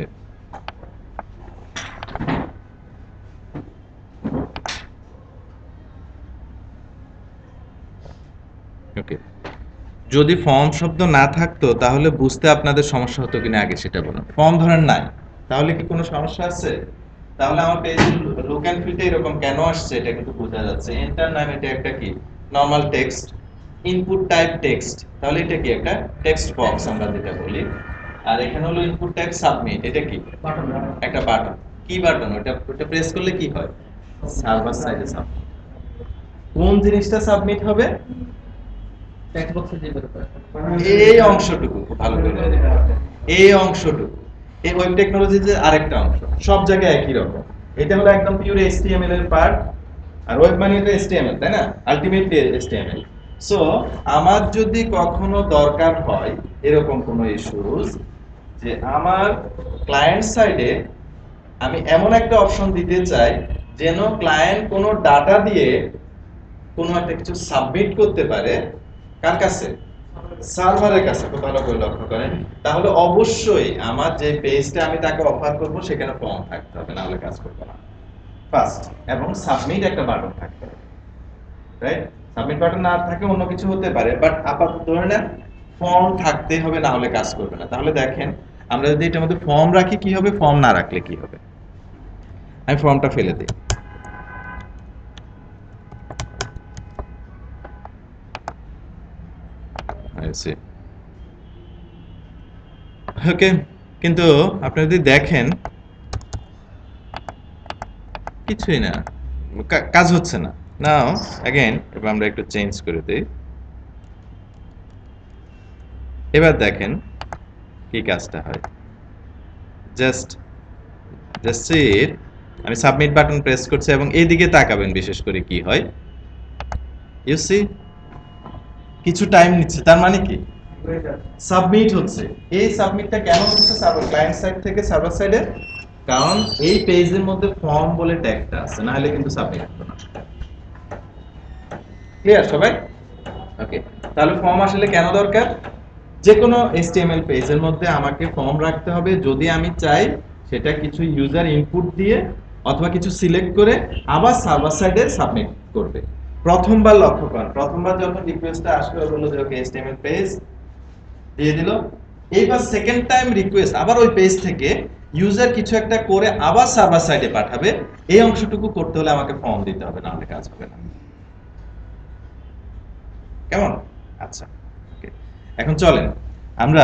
ওকে, যদি ফর্ম শব্দ না থাকতো তাহলে বুঝতে আপনাদের সমস্যা হতো কিনা আগে সেটা বলুন। ফর্ম ধরেন নাই, তাহলে কি কোনো সমস্যা আছে? তাহলে আমার পেজ লুক এন্ড ফিলটা এরকম কেন আসছে এটা কিন্তু বোঝা যাচ্ছে। এন্টার নাম এটা একটা কি normal text, input type text, তাহলে এটা কি একটা টেক্সট বক্স আমরা যেটা বলি। আর এখানে হলো ইনপুট টাইপ সাবমিট, এটা কি একটা বাটন। কি বাটন? ওটা ওটা প্রেস করলে কি হয়? সার্ভার সাইডে সাবমিট। কোন জিনিসটা সাবমিট হবে? টেক্সট বক্সে যে ব্যাপার এই অংশটুকু খুব ভালো করে দেখতে হবে। এই অংশটুকু এই ওয়েব টেকনোলজির যে আরেকটা অংশ, সব জায়গায় একই রকম। এটা হলো একদম পিওর এইচটিএমএল এর পার্ট, আর ওয়েব মানে তো এইচটিএমএল, তাই না? Ultimately HTML. সো আমার যদি কখনো দরকার হয় এরকম কোনো ইস্যুস যে আমার ক্লায়েন্ট সাইডে আমি এমন একটা অপশন দিতে চাই যেন ক্লায়েন্ট কোনো ডাটা দিয়ে কোনো একটা কিছু সাবমিট করতে পারে, কার কাছে? সার্ভারের কাছে। খুব ভালো করে লক্ষ্য করেন। তাহলে অবশ্যই আমার যে পেজটা আমি তাকে অফার করব সেখানে ফর্ম থাকতে হবে, না হলে কাজ করবে না। ফার্স্ট, এবং সাবমিট একটা বাটন থাকতে হবে, রাইট? সাবমিট বাটন না থাকে অন্য কিছু হতে পারে, বাট আপাতত ধরে নেন ফর্ম থাকতে হবে, না হলে কাজ করবে না। তাহলে দেখেন আমরা যদি এটার মধ্যে ফর্ম রাখি কি হবে, ফর্ম না রাখলে কি হবে। আমি ফর্মটা ফেলে দিই। ওকে, কিন্তু আপনি যদি দেখেন কিছুই না, কাজ হচ্ছে না। নাও अगेन এবার আমরা একটু চেঞ্জ করে দেই। এবার দেখেন কি কাজটা হয়। Just just see it. আমি সাবমিট বাটন প্রেস করছি এবং এইদিকে তাকাবেন বিশেষ করে কি হয়। ইউ সি কিছু টাইম নিচ্ছে, তার মানে কি সাবমিট হচ্ছে। এই সাবমিটটা কেন হচ্ছে সার্ভার ক্লায়েন্ট সাইড থেকে সার্ভার সাইডে? কারণ এই পেজের মধ্যে ফর্ম বলে ট্যাগটা আছে, না হলে কিন্তু সাবমিট হতো না। ক্লিয়ার সবাই? ওকে, তাহলে ফর্ম আসলে কেন দরকার? যে কোনো এইচটিএমএল পেজের মধ্যে আমাকে ফর্ম রাখতে হবে যদি আমি চাই সেটা কিছু ইউজার ইনপুট দিয়ে অথবা কিছু সিলেক্ট করে আবার সার্ভার সাইডে সাবমিট করবে। প্রথমবার লক্ষ্য করেন, প্রথমবার যখন রিকোয়েস্টটা আসবে বলল যে ওকে এইচটিএমএল পেজ দিয়ে দিল, এইবার সেকেন্ড টাইম রিকোয়েস্ট আবার ওই পেজ থেকে ইউজার কিছু একটা করে আবার সার্ভার সাইডে পাঠাবে। এই অংশটুকু করতে হলে আমাকে ফর্ম দিতে হবে, না হলে কাজ হবে না। কেমন? আচ্ছা, ওকে, এখন চলেন আমরা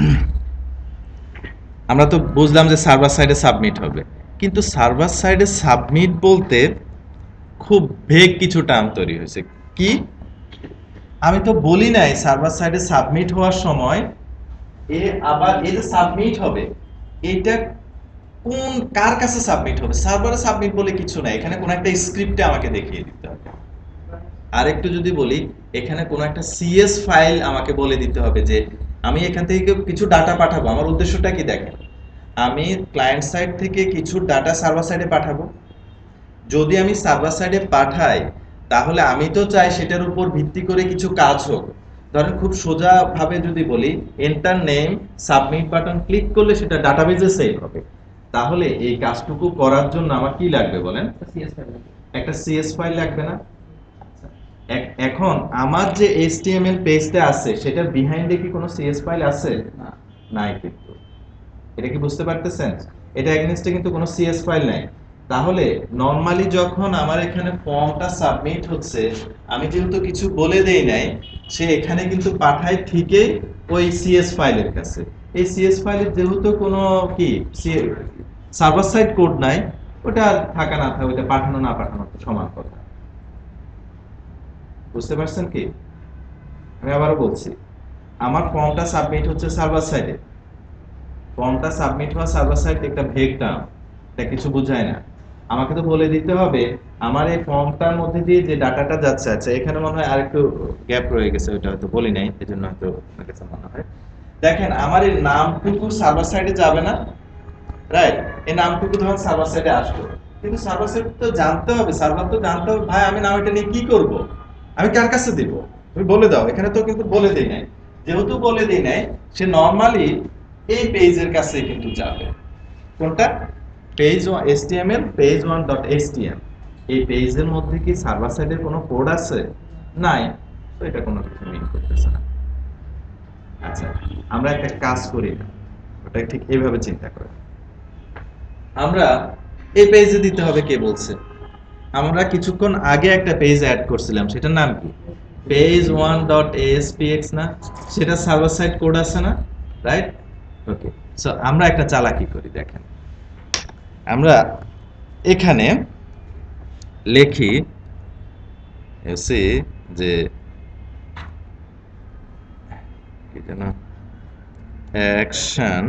আমরা তো বুঝলাম যে সার্ভার সাইডে সাবমিট হবে, কিন্তু সার্ভার সাইডে সাবমিট বলতে খুব ভেগ কিছু টার্ম তৈরি হয়েছে। কি? আমি তো বলি নাই সার্ভার সাইডে সাবমিট হওয়ার সময় এ আবার এই যে সাবমিট হবে এটা কোন কার কাছে সাবমিট হবে? সার্ভারে সাবমিট বলে কিছু নাই, এখানে কোন একটা স্ক্রিপ্টে আমাকে দেখিয়ে দিতে হবে। আর একটু যদি বলি এখানে কোন একটা সিএস ফাইল আমাকে বলে দিতে হবে যে আমি এখান থেকে কিছু ডাটা পাঠাবো। আমার উদ্দেশ্যটা কি দেখেন, আমি ক্লায়েন্ট সাইড থেকে কিছু ডাটা সার্ভার সাইডে পাঠাবো। যদি আমি সার্ভার সাইডে পাঠাই তাহলে আমি তো চাই সেটার উপর ভিত্তি করে কিছু কাজ হোক। ধরেন খুব সোজা ভাবে যদি বলি enter name submit button click করলে সেটা ডাটাবেজে সেভ হবে। তাহলে এই কাজটুকু করার জন্য আমার কি লাগবে বলেন? একটা সিএস ফাইল লাগবে না? এখন আমার যে এইচটিএমএল পেজটা আছে সেটার বিহাইন্ডে কি কোনো সিএস ফাইল আছে? না, নাই। কিন্তু এটা কি বুঝতে পারতেছেন? এটা এগেইনস্টে কিন্তু কোনো সিএস ফাইল নাই। তাহলে নরমালি যখন আমার এখানে ফর্মটা সাবমিট হচ্ছে আমি যেহেতু কিছু বলে দেই নাই, সে এখানে কিন্তু পাঠায় ঠিকই ওই সিএস ফাইলের কাছে। এই সিএস ফাইলের যেহেতু কোনো কি সার্ভার সাইড কোড নাই, ওটা থাকা না থাকা ওটা পাঠানো না পাঠানো সমান কথা। বুঝতে পারছেন কি? আমি আবারও বলছি, আমার ফর্মটা সাবমিট হচ্ছে সার্ভার সাইডে। ফর্মটা সাবমিট হওয়া সার্ভার সাইড একটা ভেগ টার্ম, এটা কিছু বোঝায় না। আমাকে তো বলে দিতে হবে আমার এই ফর্মটার মধ্যে দিয়ে যে ডাটাটা যাচ্ছে। আচ্ছা এখানে মনে হয় আরেকটু গ্যাপ রয়ে গেছে, ওইটা হয়তো বলি নাই, এজন্য হয়তো আপনার কাছে মনে হয়। দেখেন আমার এই নামটুকু সার্ভার সাইডে যাবে না, রাইট? এই নামটুকু ধরুন সার্ভার সাইডে আসলো, কিন্তু সার্ভার সাইড তো জানতে হবে, সার্ভার তো জানতে হবে ভাই আমি নাম এটা নিয়ে কি করব, আমি কার কাছে দিব, তুমি বলে দাও। এখানে তো কিন্তু বলে দেই নাই, যেহেতু বলে দেই নাই সে নরমালি এই পেজের কাছে কিন্তু যাবে। কোনটা? Page HTML page one dot HTM. এই পেজের মধ্যে কি সার্ভার সাইডের কোনো কোড আছে? নাই, তো এটা কোনো কিছু মিন করতেছে না। আচ্ছা আমরা একটা কাজ করি না, ওটা ঠিক এইভাবে চিন্তা করে আমরা এই পেজে দিতে হবে। কে বলছে? আমরা কিছুক্ষণ আগে একটা পেজ অ্যাড করছিলাম, সেটার নাম কি? পেজ ওয়ান ডট এএসপিএক্স না? সেটা সার্ভার সাইড কোড আছে না, রাইট? ওকে, সো আমরা একটা চালাকি করি, দেখেন আমরা এখানে লিখি এসে যে কি যেন অ্যাকশন,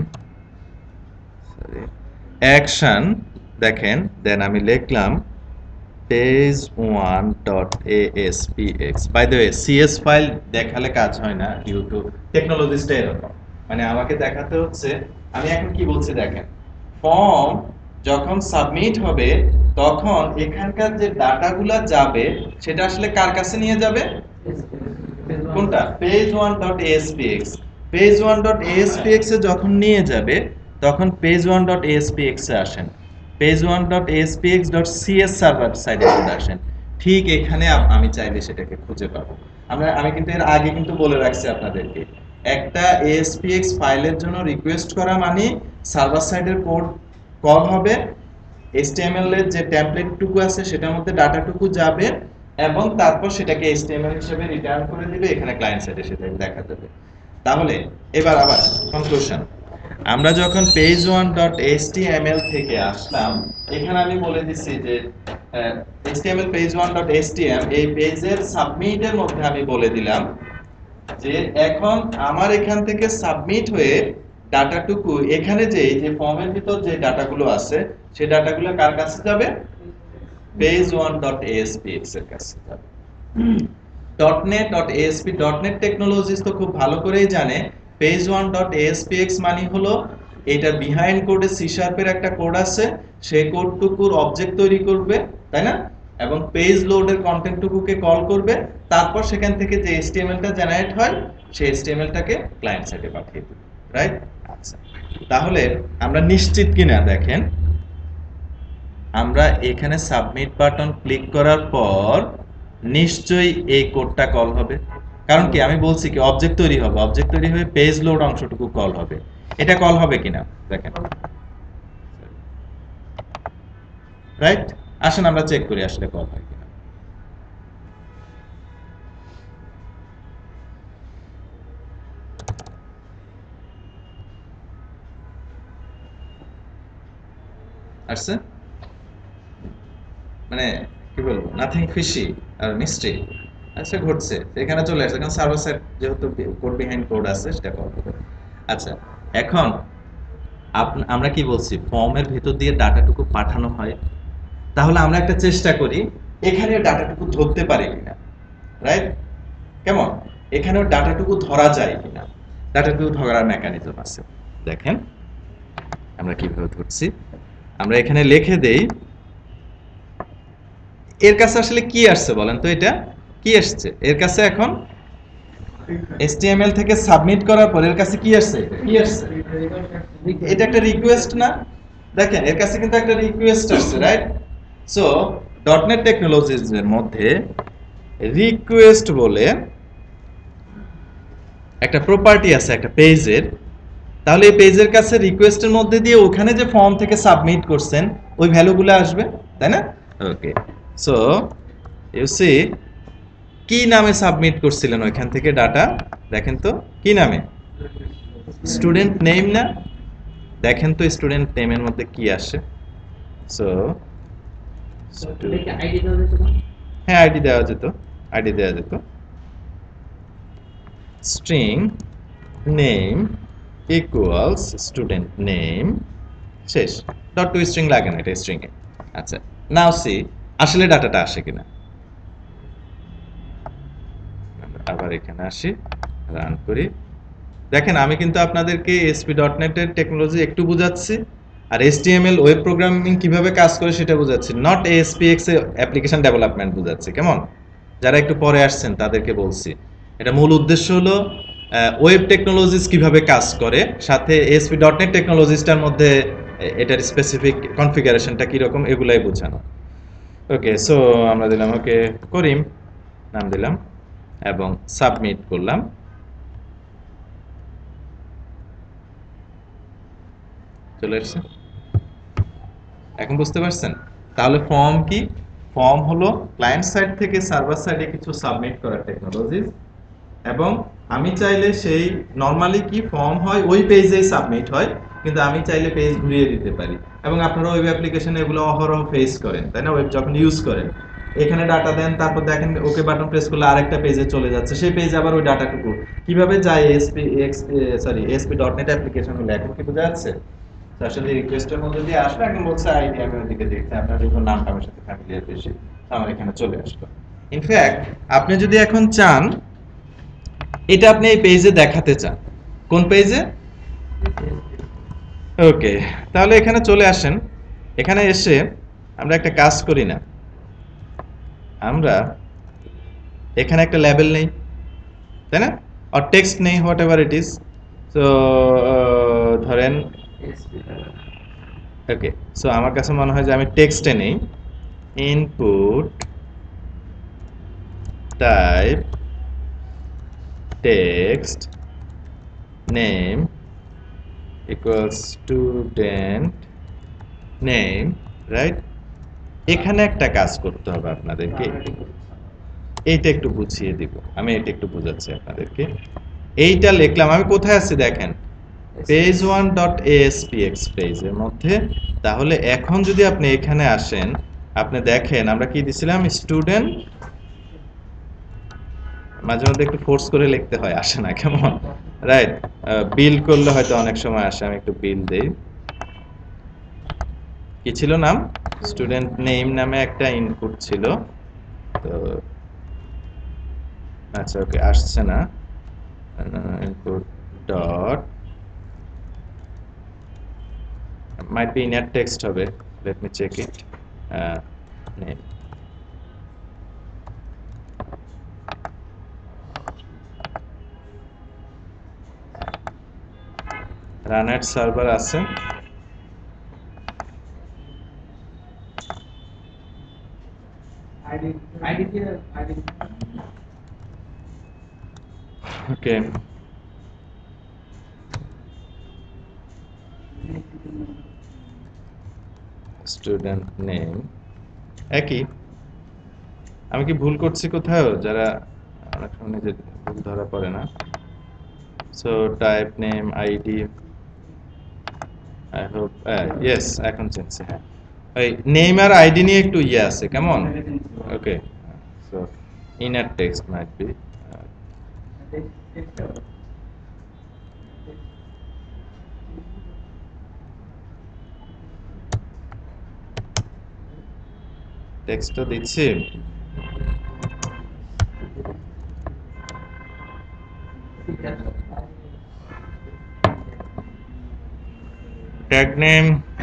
সরি অ্যাকশন, দেখেন দেন আমি লিখলাম page one dot ASPX. By the way CS file দেখালে কাজ হয় না, ডিউ টু টেকনোলজিসটা এরকম, মানে আমাকে দেখাতে হচ্ছে। আমি এখন কি বলছি দেখেন, ফর্ম যখন সাবমিট হবে তখন এখানকার যে ডাটাগুলো যাবে সেটা আসলে কার কাছে নিয়ে যাবে? কোনটা? Page one dot ASPX. Page one dot ASPX এ যখন নিয়ে যাবে তখন পেজ ওয়ান ডট এএসপিএক্স এ আসেন, page one dot ASPX dot CS server সাইডে চলে আসেন। ঠিক এখানে আপ- আমি চাইলে সেটাকে খুঁজে পাবো। আমরা আমি কিন্তু এর আগে কিন্তু বলে রাখছি আপনাদেরকে, একটা এএসপিএক্স ফাইলের জন্য রিকোয়েস্ট করা মানে সার্ভার সাইডের কোড কল হবে, এইচটিএমএল এর যে টেমপ্লেটটুকু আছে সেটার মধ্যে ডাটাটুকু যাবে এবং তারপর সেটাকে এইচটিএমএল হিসেবে রিটার্ন করে দিবে, এখানে ক্লায়েন্ট সাইডে সেটা দেখা যাবে। তাহলে এবার আবার কনক্লুশন, আমরা যখন পেজ ওয়ান ডট এইচটিএমএল থেকে আসলাম, এখানে আমি বলে দিচ্ছি যে HTML page one dot HTM এই পেজের সাবমিটের মধ্যে আমি বলে দিলাম যে এখন আমার এখান থেকে সাবমিট হয়ে ডাটাটুকু এখানে যে এই যে ফর্মের ভিতর যে ডাটাগুলো আছে সেই ডাটাগুলো কার কাছে যাবে? পেজ ওয়ান ডট এএসপিএক্স এর কাছে যাবে। Dot net dot ASP dot net technologies তো খুব ভালো করেই জানে পেজ ওয়ান ডট এএসপিএক্স মানে হলো এটার বিহাইন্ড কোডে সি শার্পের একটা কোড আছে, সেই কোডটুকুর অবজেক্ট তৈরি করবে, তাই না? এবং পেজ লোডের কন্টেন্টটুকুকে কল করবে, তারপর সেখান থেকে যে এইচটিএমএলটা জেনারেট হয় সেই এইচটিএমএলটাকে ক্লায়েন্ট সাইডে পাঠিয়ে দেবে, রাইট? আচ্ছা তাহলে আমরা নিশ্চিত কিনা দেখেন, আমরা এখানে সাবমিট বাটন ক্লিক করার পর নিশ্চয়ই এই কোডটা কল হবে। কারণ কি আমি বলছি কি অবজেক্ট তৈরি হবে, অবজেক্ট তৈরি হয়ে পেজ লোড অংশটুকু কল হবে। এটা কল হবে কিনা দেখেন, রাইট? আসেন আমরা চেক করি আসলে কল হয় কিনা। আসছে, মানে কি বলবো, নাথিং ফিশি আর মিস্ট্রি। আচ্ছা ঘটছে, এখানে চলে আসছে কারণ সার্ভার সাইড যেহেতু কোড বিহাইন্ড কোড আছে সেটা কল হবে। আচ্ছা এখন আপ- আমরা কি বলছি ফর্মের ভেতর দিয়ে ডাটাটুকু পাঠানো হয়, তাহলে আমরা একটা চেষ্টা করি এখানে ডাটাটুকু ধরতে পারি কিনা, রাইট? কেমন এখানেও ডাটাটুকু ধরা যায় কিনা? ডাটাটুকু ধরার মেকানিজম আছে, দেখেন আমরা কিভাবে ধরছি। আমরা এখানে লিখে দেই এর কাছে আসলে কি আসছে বলেন তো, এটা কি আসছে এর কাছে এখন এইচটিএমএল থেকে সাবমিট করার পর এর কাছে কি আসছে, কি আসছে? এটা একটা রিকোয়েস্ট না? দেখেন এর কাছে কিন্তু একটা রিকোয়েস্ট আসছে, রাইট? সো ডটনেট টেকনোলজিস এর মধ্যে রিকোয়েস্ট বলে একটা প্রপার্টি আছে একটা পেজের। তাহলে এই পেজের কাছে রিকোয়েস্টের মধ্যে দিয়ে ওখানে যে ফর্ম থেকে সাবমিট করছেন ওই ভ্যালুগুলো আসবে, তাই না? ওকে, সো ইউ সি কি নামে সাবমিট করছিলেন ওইখান থেকে ডাটা, দেখেন তো কি নামে? স্টুডেন্ট নেম না? দেখেন তো স্টুডেন্ট নেমের মধ্যে কি আসে। সো হ্যাঁ আইডি দেওয়া যেত, আইডি দেওয়া যেত string name equals student name, শেষ। ডট টু স্ট্রিং লাগে না, এটা স্ট্রিং এ। আচ্ছা নাও সি আসলে ডাটাটা আসে কিনা। আবার এখানে আসি, রান করি। দেখেন আমি কিন্তু আপনাদেরকে এসপি ডট নেট এর টেকনোলজি একটু বোঝাচ্ছি, আর এইচটিএমএল ওয়েব প্রোগ্রামিং কিভাবে কাজ করে সেটা বোঝাচ্ছি, নট এএসপিএক্স এ অ্যাপ্লিকেশন ডেভেলপমেন্ট বোঝাচ্ছি। কেমন? যারা একটু পরে আসছেন তাদেরকে বলছি, এটা মূল উদ্দেশ্য হলো ওয়েব টেকনোলজিস কিভাবে কাজ করে, সাথে এসপি ডট নেট টেকনোলজিসটার মধ্যে এটার স্পেসিফিক কনফিগারেশনটা কীরকম এগুলাই বোঝানো। ওকে, সো আমরা দিলাম ওকে করিম নাম দিলাম এবং সাবমিট করলাম। চলে এসছে, এখন বুঝতে পারছেন? তাহলে ফর্ম কি? ফর্ম হলো ক্লায়েন্ট সাইড থেকে সার্ভার সাইডে কিছু সাবমিট করার টেকনোলজি, এবং আমি চাইলে সেই নরমালি কি ফর্ম হয় ওই পেজেই সাবমিট হয়, কিন্তু আমি চাইলে পেজ ঘুরিয়ে দিতে পারি। এবং আপনারা ওয়েব অ্যাপ্লিকেশনে এগুলো অহরহ ফেস করেন, তাই না? ওয়েব যখন ইউজ করেন এখানে ডাটা দেন, তারপর দেখেন ওকে বাটন প্রেস করলে আরেকটা পেজে চলে যাচ্ছে, সেই পেজে আবার ওই ডাটাটুকু কিভাবে যায় ASP sorry ASP dot net application হলো। এখন কি বোঝা যাচ্ছে? আসলে রিকোয়েস্টের মধ্যে দিয়ে আসলো, এখন বলছে আইডি, আমি ওদিকে দেখছি আপনার যখন নামটা আমার সাথে ফ্যামিলিয়ার বেশি, আমার এখানে চলে আসলো। ইনফ্যাক্ট আপনি যদি এখন চান এটা আপনি এই পেজে দেখাতে চান, কোন পেজে? ওকে, তাহলে এখানে চলে আসেন। এখানে এসে আমরা একটা কাজ করি না, আমরা এখানে একটা লেবেল নেই, তাই না? আর টেক্সট নেই, হোয়াট এভার ইট ইজ। তো ধরেন ওকে, সো আমার কাছে মনে হয় যে আমি টেক্সটে নেই, input type text name equals student name, right? এখানে একটা কাজ করতে হবে আপনাদেরকে, এইটা একটু বুঝিয়ে দিব, আমি এটা একটু বুঝাচ্ছি আপনাদেরকে। এইটা লিখলাম, আমি কোথায় আছি দেখেন, পেজ ওয়ান ডট এএসপিএক্স পেজের মধ্যে। তাহলে এখন যদি আপনি এখানে আসেন, আপনি দেখেন আমরা কি দিছিলাম, স্টুডেন্ট, মাঝে মধ্যে একটু ফোর্স করে লিখতে হয়, আসে না, কেমন? রাইট, বিল করলে হয়তো অনেক সময় আসে, আমি একটু বিল দেই। কি ছিল নাম? স্টুডেন্ট নেম নামে একটা ইনপুট ছিল, তো আচ্ছা ওকে আসছে না, input dot might be inner text হবে, let me check it, uh, name run at server আছে, আইডি আইডি কি আইডি ওকে, স্টুডেন্ট নেম একই। আমি কি ভুল করছি কোথাও? যারা অনেক সময় নিজে ভুল ধরা পড়ে না। So type name ID, I hope yes, এখন চিনছি। হ্যাঁ, ওই নেম আর আইডি নিয়ে একটু ইয়ে আছে, কেমন? Okay, so inner text might be, টেক্সটটা দিচ্ছি। ট্যাগ নেম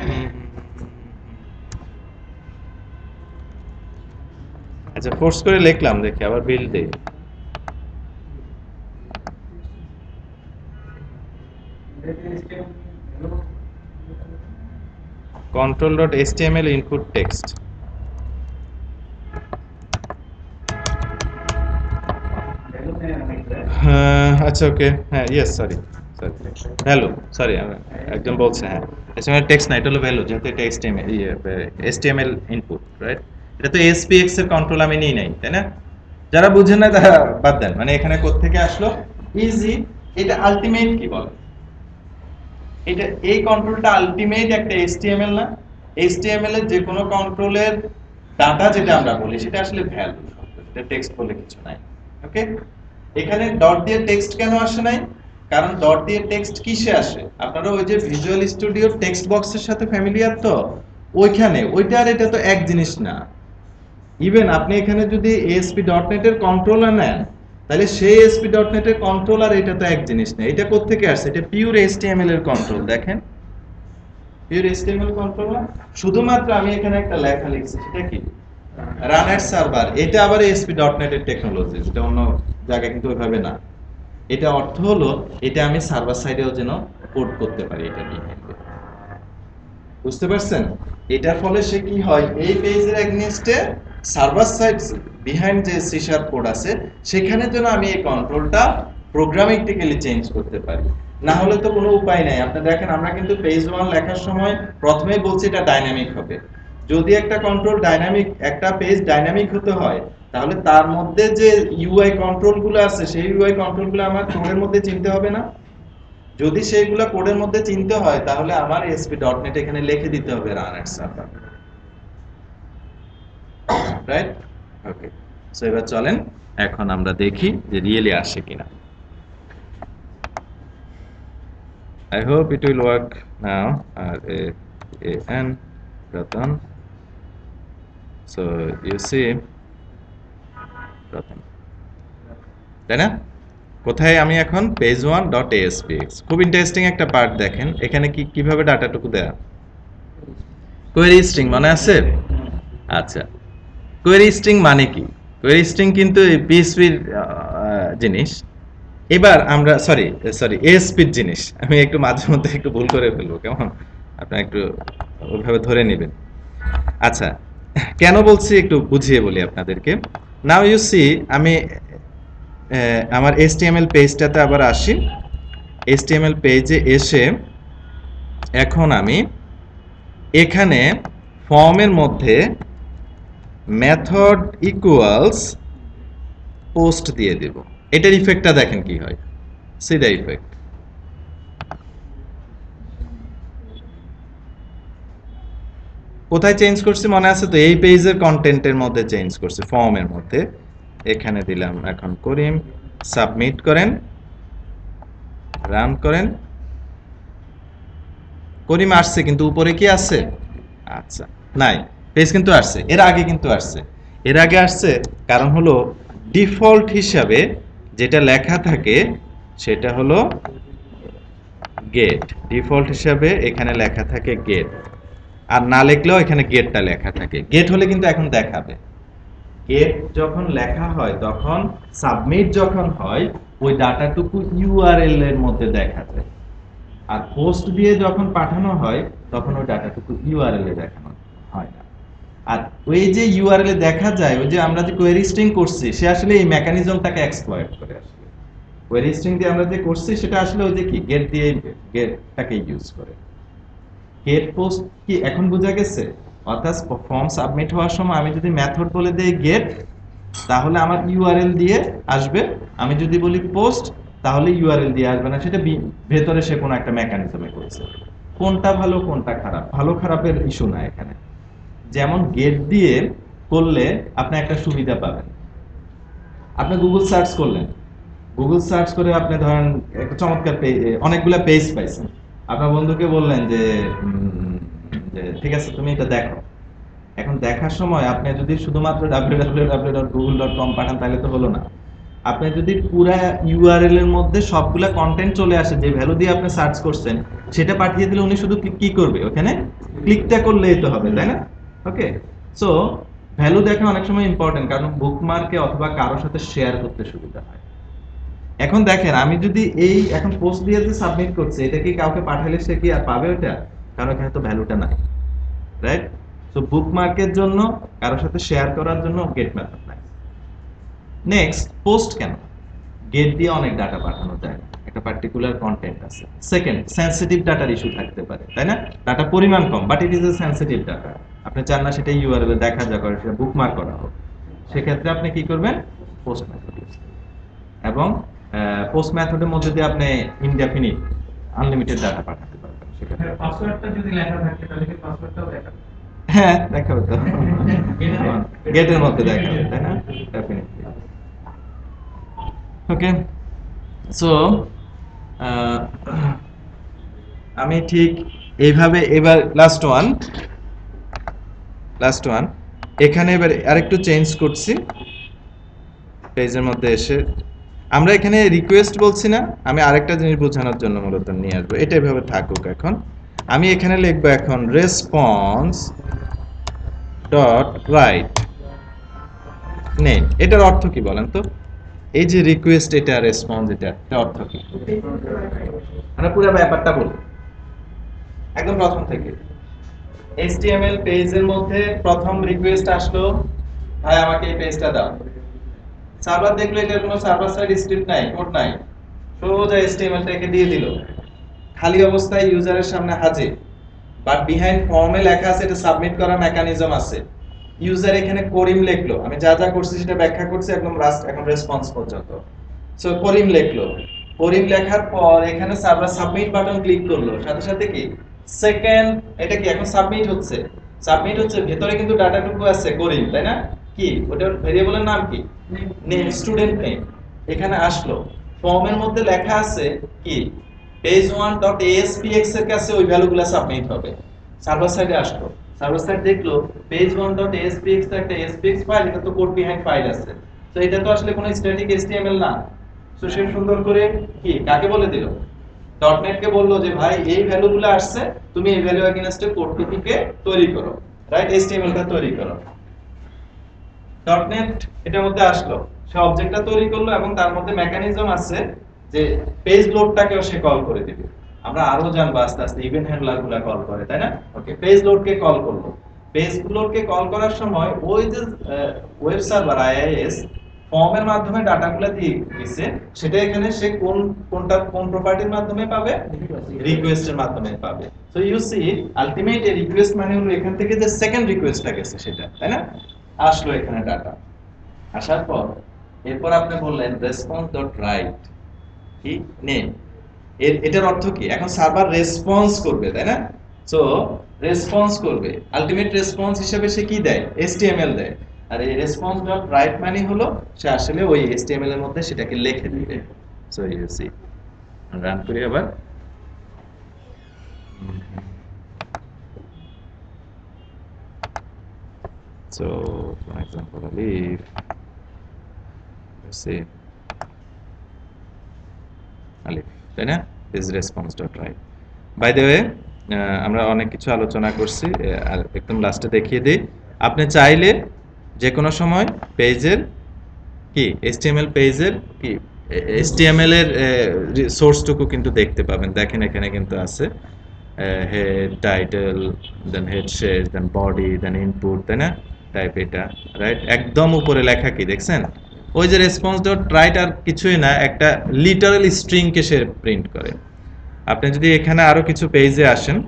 আচ্ছা ফোর্স করে লিখলাম, দেখি আবার বিল দেই। control dot html input text, আচ্ছা ওকে, হ্যাঁ yes, sorry sorry value, sorry একজন বলছে, হ্যাঁ এসএমএল টেক্সট না, এটা হলো ভ্যালু, যেহেতু এটা এইচটিএমএল এইচটিএমএল ইনপুট, রাইট? এটা তো এসপিএক্স এর কন্ট্রোল আমি নিই নাই, তাই না? যারা বুঝেন না তারা বাদ দেন, মানে এখানে কোথা থেকে আসলো ইজি। এটা আলটিমেট কি বলে, এটা এই কন্ট্রোলটা আলটিমেট একটা এইচটিএমএল না? এইচটিএমএল এর যে কোনো কন্ট্রোলের ডাটা যেটা আমরা বলি সেটা আসলে ভ্যালু, এটা টেক্সট বলে কিছু নাই। ওকে, এখানে ডট দিয়ে টেক্সট কেন আসে নাই? কারণ ডট দিয়ে টেক্সট কিসে আসে? আপনারা ওই যে ভিজুয়াল স্টুডিও টেক্সট বক্সের সাথে ফ্যামিলিয়ার, তো ওইখানে ওইটা আর এটা তো এক জিনিস না। ইভেন আপনি এখানে যদি এএসপি ডট নেট এর কন্ট্রোলার নেন, তাহলে সেই এএসপি ডট নেট এর কন্ট্রোলার এটা তো এক জিনিস না। এটা কোত্থেকে আসছে? এটা পিওর এইচটিএমএল এর কন্ট্রোল। দেখেন পিওর এইচটিএমএল কন্ট্রোল না, শুধুমাত্র আমি এখানে একটা লেখা লিখছি, সেটা কি রান এট সার্ভার। এটা আবার এএসপি ডট নেট এর টেকনোলজি, এটা অন্য জায়গায় কিন্তু ওইভাবে না। এটা অর্থ হলো এটা আমি সার্ভার সাইডেও যেন কোড করতে পারি এটা নিয়ে। বুঝতে পারছেন? এটার ফলে সে কি হয়, এই পেজের এগেইনস্টে সার্ভার সাইড বিহাইন্ড যে সি শার্প কোড আছে সেখানে যেন আমি এই কন্ট্রোলটা প্রোগ্রামেটিক্যালি চেঞ্জ করতে পারি। না হলে তো কোনো উপায় নাই। আপনি দেখেন আমরা কিন্তু পেজ ওয়ান লেখার সময় প্রথমেই বলছি এটা ডাইনামিক হবে। যদি একটা কন্ট্রোল ডাইনামিক, একটা পেজ ডাইনামিক হতে হয়, তাহলে তার মধ্যে যে ইউআই কন্ট্রোলগুলো আছে সেই ইউআই কন্ট্রোলগুলো আমার কোডের মধ্যে চিনতে হবে না? যদি সেইগুলো কোডের মধ্যে চিনতে হয় তাহলে আমার এসপি ডট নেট এখানে লিখে দিতে হবে run at server, right? Okay, so এবার চলেন এখন আমরা দেখি যে রিয়েলি আসে কিনা। I hope it will work now. R A A N Ratan. So you see Ratan, তাই না? কোথায় আমি এখন পেজ ওয়ান ডট এএসপিএক্স। খুব ইন্টারেস্টিং একটা পার্ট দেখেন এখানে কি কিভাবে ডাটাটুকু দেয়া। কোয়েরি স্ট্রিং মনে আছে? আচ্ছা, কোয়েরি স্ট্রিং মানে কি? কোয়েরি স্ট্রিং কিন্তু পিএইচপির জিনিস। এবার আমরা সরি সরি এএসপির জিনিস। আমি একটু মাঝে মধ্যে একটু ভুল করে ফেলবো, কেমন? আপনারা একটু ওইভাবে ধরে নেবেন। আচ্ছা, কেন বলছি একটু বুঝিয়ে বলি আপনাদেরকে। নাও ইউ সি, আমি আমার এইচটিএমএল পেজটাতে আবার আসি। এইচটিএমএল পেজে এসে এখন আমি এখানে ফর্মের মধ্যে মেথড ইকুয়ালস পোস্ট দিয়ে দেব। এটার ইফেক্টটা দেখেন কি হয়। See the effect. কোথায় চেঞ্জ করছি মনে আছে তো? এই পেজের কন্টেন্টের মধ্যে চেঞ্জ করছি, ফর্মের মধ্যে। এখানে দিলাম এখন করিম, সাবমিট করেন, রান করেন। করিম আসছে কিন্তু উপরে কি আছে? আচ্ছা, নাই, পেজ কিন্তু আসছে। এর আগে কিন্তু আসছে, এর আগে আসছে কারণ হলো ডিফল্ট হিসাবে যেটা লেখা থাকে সেটা হলো গেট। ডিফল্ট হিসাবে এখানে লেখা থাকে গেট, আর না লিখলেও এখানে গেটটা লেখা থাকে। গেট হলে কিন্তু এখন দেখাবে। গেট যখন লেখা হয় তখন সাবমিট যখন হয় ওই ডাটাটুকু ইউআরএল এর মধ্যে দেখা যায়, আর পোস্ট দিয়ে যখন পাঠানো হয় তখন ওই ডাটাটুকু ইউআরএল এ দেখানো হয় না। আর ওই যে ইউআরএল এ দেখা যায়, ওই যে আমরা যে কোয়েরি স্ট্রিং করছি সে আসলে এই মেকানিজমটাকে এক্সপ্লয়েট করে। আসলে কোয়েরি স্ট্রিং দিয়ে আমরা যে করছি সেটা আসলে ওই যে কি গেট দিয়ে গেটটাকে ইউজ করে। গেট পোস্ট কি এখন বোঝা গেছে? অর্থাৎ ফর্ম সাবমিট হওয়ার সময় আমি যদি মেথড বলে দেই গেট, তাহলে আমার ইউআরএল দিয়ে আসবে। আমি যদি বলি পোস্ট, তাহলে ইউআরএল দিয়ে আসবে না। সেটা ভেতরে সে কোনো একটা মেকানিজমে করেছে। কোনটা ভালো কোনটা খারাপ, ভালো খারাপের ইস্যু না এখানে। যেমন গেট দিয়ে করলে আপনি একটা সুবিধা পাবেন। আপনি গুগল সার্চ করলেন, গুগল সার্চ করে আপনি ধরেন একটা চমৎকার পেজ, অনেকগুলো পেজ পাইছেন। আপনার বন্ধুকে বললেন যে ঠিক আছে তুমি এটা দেখো। এখন দেখার সময় আপনি যদি শুধুমাত্র W W W dot Google dot com পাঠান তাহলে তো হলো না। আপনি যদি পুরা ইউআরএল এর মধ্যে সবগুলা কন্টেন্ট চলে আসে, যে ভ্যালু দিয়ে আপনি সার্চ করছেন সেটা পাঠিয়ে দিলে উনি শুধু কি করবে, ওখানে ক্লিকটা করলেই তো হবে, তাই না? ওকে, সো ভ্যালু দেখা অনেক সময় ইম্পর্টেন্ট, কারণ বুকমার্কে অথবা কারোর সাথে শেয়ার করতে সুবিধা হয়। এখন দেখেন আমি যদি এই এখন পোস্ট দিয়ে যে সাবমিট করছি, এটা কি কাউকে পাঠালে সে কি আর পাবে ওটা? কারণ এখানে তো ভ্যালুটা নাই, রাইট? সো বুকমার্কের জন্য, কারোর সাথে শেয়ার করার জন্য গেট মেথড নাই। নেক্সট, পোস্ট কেন? গেট দিয়ে অনেক ডাটা পাঠানো যায়, একটা পার্টিকুলার কন্টেন্ট আছে। সেকেন্ড, সেনসিটিভ ডাটার ইস্যু থাকতে পারে, তাই না? ডাটা পরিমাণ কম, but it is a sensitive data. আপনি চান না সেটা ইউআরএল এ দেখা যাক, সেটা বুকমার্ক করা হোক। সেক্ষেত্রে আপনি কি করবেন? পোস্ট মেথড ইউজ করবেন। এবং পোস্ট মেথডের মধ্যে দিয়ে আপনি ইনডেফিনিট আনলিমিটেড ডাটা পাঠাতে পারবেন। সেক্ষেত্রে পাসওয়ার্ডটা যদি লেখা থাকে তাহলে কি পাসওয়ার্ডটাও দেখাবে? হ্যাঁ, দেখাবে তো, গেটের মধ্যে দেখাবে, তাই না? ডেফিনেটলি। ওকে, সো আমি ঠিক এইভাবে, এবার লাস্ট ওয়ান, লাস্ট ওয়ান, এখানে এবার আরেকটু চেঞ্জ করছি পেজের মধ্যে এসে, আমরা এখানে রিকোয়েস্ট বলছি না, আমি আরেকটা জিনিস বোঝানোর জন্য মূলত নিয়ে আসবো, এটা এভাবে থাকুক। এখন আমি এখানে লিখবো এখন রেসপন্স ডট রাইট নেম। এটার অর্থ কি বলেন তো? এই যে রিকোয়েস্ট, এটা রেসপন্স, এটা এটা অর্থ কি? আমরা পুরো ব্যাপারটা বলি একদম প্রথম থেকে। এইচটিএমএল পেজের মধ্যে প্রথম রিকোয়েস্ট আসলো, ভাই আমাকে এই পেজটা দাও। সার্ভার দেখলো এটার কোনো সার্ভার সাইড স্ক্রিপ্ট নাই, কোড নাই, সোজা এইচটিএমএলটাকে দিয়ে দিল, খালি অবস্থায় ইউজারের সামনে হাজির। বাট বিহাইন্ড ফর্মে লেখা আছে এটা সাবমিট করার মেকানিজম আছে। ইউজার এখানে করিম লিখলো, আমি যা যা করছি সেটা ব্যাখ্যা করছি একদম লাস্ট এখন রেসপন্স পর্যন্ত। সো করিম লিখলো, করিম লেখার পর এখানে সার্ভার সাবমিট বাটন ক্লিক করলো, সাথে সাথে কি সেকেন্ড, এটা কি এখন সাবমিট হচ্ছে, সাবমিট হচ্ছে, ভেতরে কিন্তু ডাটাটুকু আছে করিম, তাই না? কি ওটার ভেরিয়েবলের নাম কি? Name, student name. এখানে আসলো, ফর্মের মধ্যে লেখা আছে কি পেজ ওয়ান ডট এএসপিএক্স এর কাছে ওই ভ্যালুগুলো সাবমিট হবে। সার্ভার সাইডে আসলো, সার্ভার সাইড দেখলো পেজ ওয়ান ডট এএসপিএক্স একটা এসপিএক্স ফাইল, এটা তো কোড বিহাইন্ড ফাইল আছে, তো এটা তো আসলে কোনো স্ট্যাটিক এইচটিএমএল না। তো সে সুন্দর করে কি কাকে বলে দিল, ডটনেট কে বললো যে ভাই এই ভ্যালুগুলো আসছে, তুমি এই ভ্যালু এগেইনস্টে কোডটুকুকে তৈরি করো, রাইট, এইচটিএমএলটা তৈরি করো। ডটনেট এটার মধ্যে আসলো, সে অবজেক্টটা তৈরি করলো এবং তার মধ্যে মেকানিজম আছে যে পেজ লোডটাকেও সে কল করে দিবে। আমরা আরো জানবো আস্তে আস্তে ইভেন্ট হ্যান্ডলার গুলা কল করে, তাই না? ওকে, পেজ লোডকে কল করলো, পেজ লোডকে কল করার সময় ওই যে ওয়েব সার্ভার আইআইএস ফর্মের মাধ্যমে ডাটাগুলো দিয়ে দিছে, সেটা এখানে সে কোন কোনটা কোন প্রপার্টির মাধ্যমে পাবে, রিকোয়েস্টের মাধ্যমে পাবে। সো ইউ সি আলটিমেট এই রিকোয়েস্ট মানে হলো এখান থেকে যে সেকেন্ড রিকোয়েস্টটা গেছে সেটা, তাই না? আসলো এখানে ডাটা, আসার পর এরপর আপনি বললেন রেসপন্স ডট রাইট কি নেম। এর এটার অর্থ কি? এখন সার্ভার রেসপন্স করবে, তাই না? সো রেসপন্স করবে, আলটিমেট রেসপন্স হিসেবে সে কি দেয়, এইচটিএমএল দেয়। আর এই রেসপন্স ডট রাইট মানে হলো সে আসলে ওই এইচটিএমএল এর মধ্যে সেটাকে লিখে দিবে। সো ইউ সি, রান করি আবার। So, for example, if let's say alif, তাই না? is response dot write. By the way, আমরা অনেক কিছু আলোচনা করছি, আর একদম লাস্টে দেখিয়ে দিই। আপনি চাইলে যে কোনো সময় পেজের কি এইচটিএমএল পেজের কি এইচটিএমএল এর সোর্সটুকু কিন্তু দেখতে পাবেন। দেখেন এখানে কিন্তু আছে হেড, টাইটেল, দেন হেড শেষ, দেন বডি, দেন ইনপুট, তাই না? টাইপ এটা, রাইট? একদম উপরে লেখা কি দেখছেন? ওই যে রেসপন্স ডট রাইট আর কিছুই না, একটা লিটারাল স্ট্রিং কে সে প্রিন্ট করে। আপনি যদি এখানে আরো কিছু পেজে আসেন,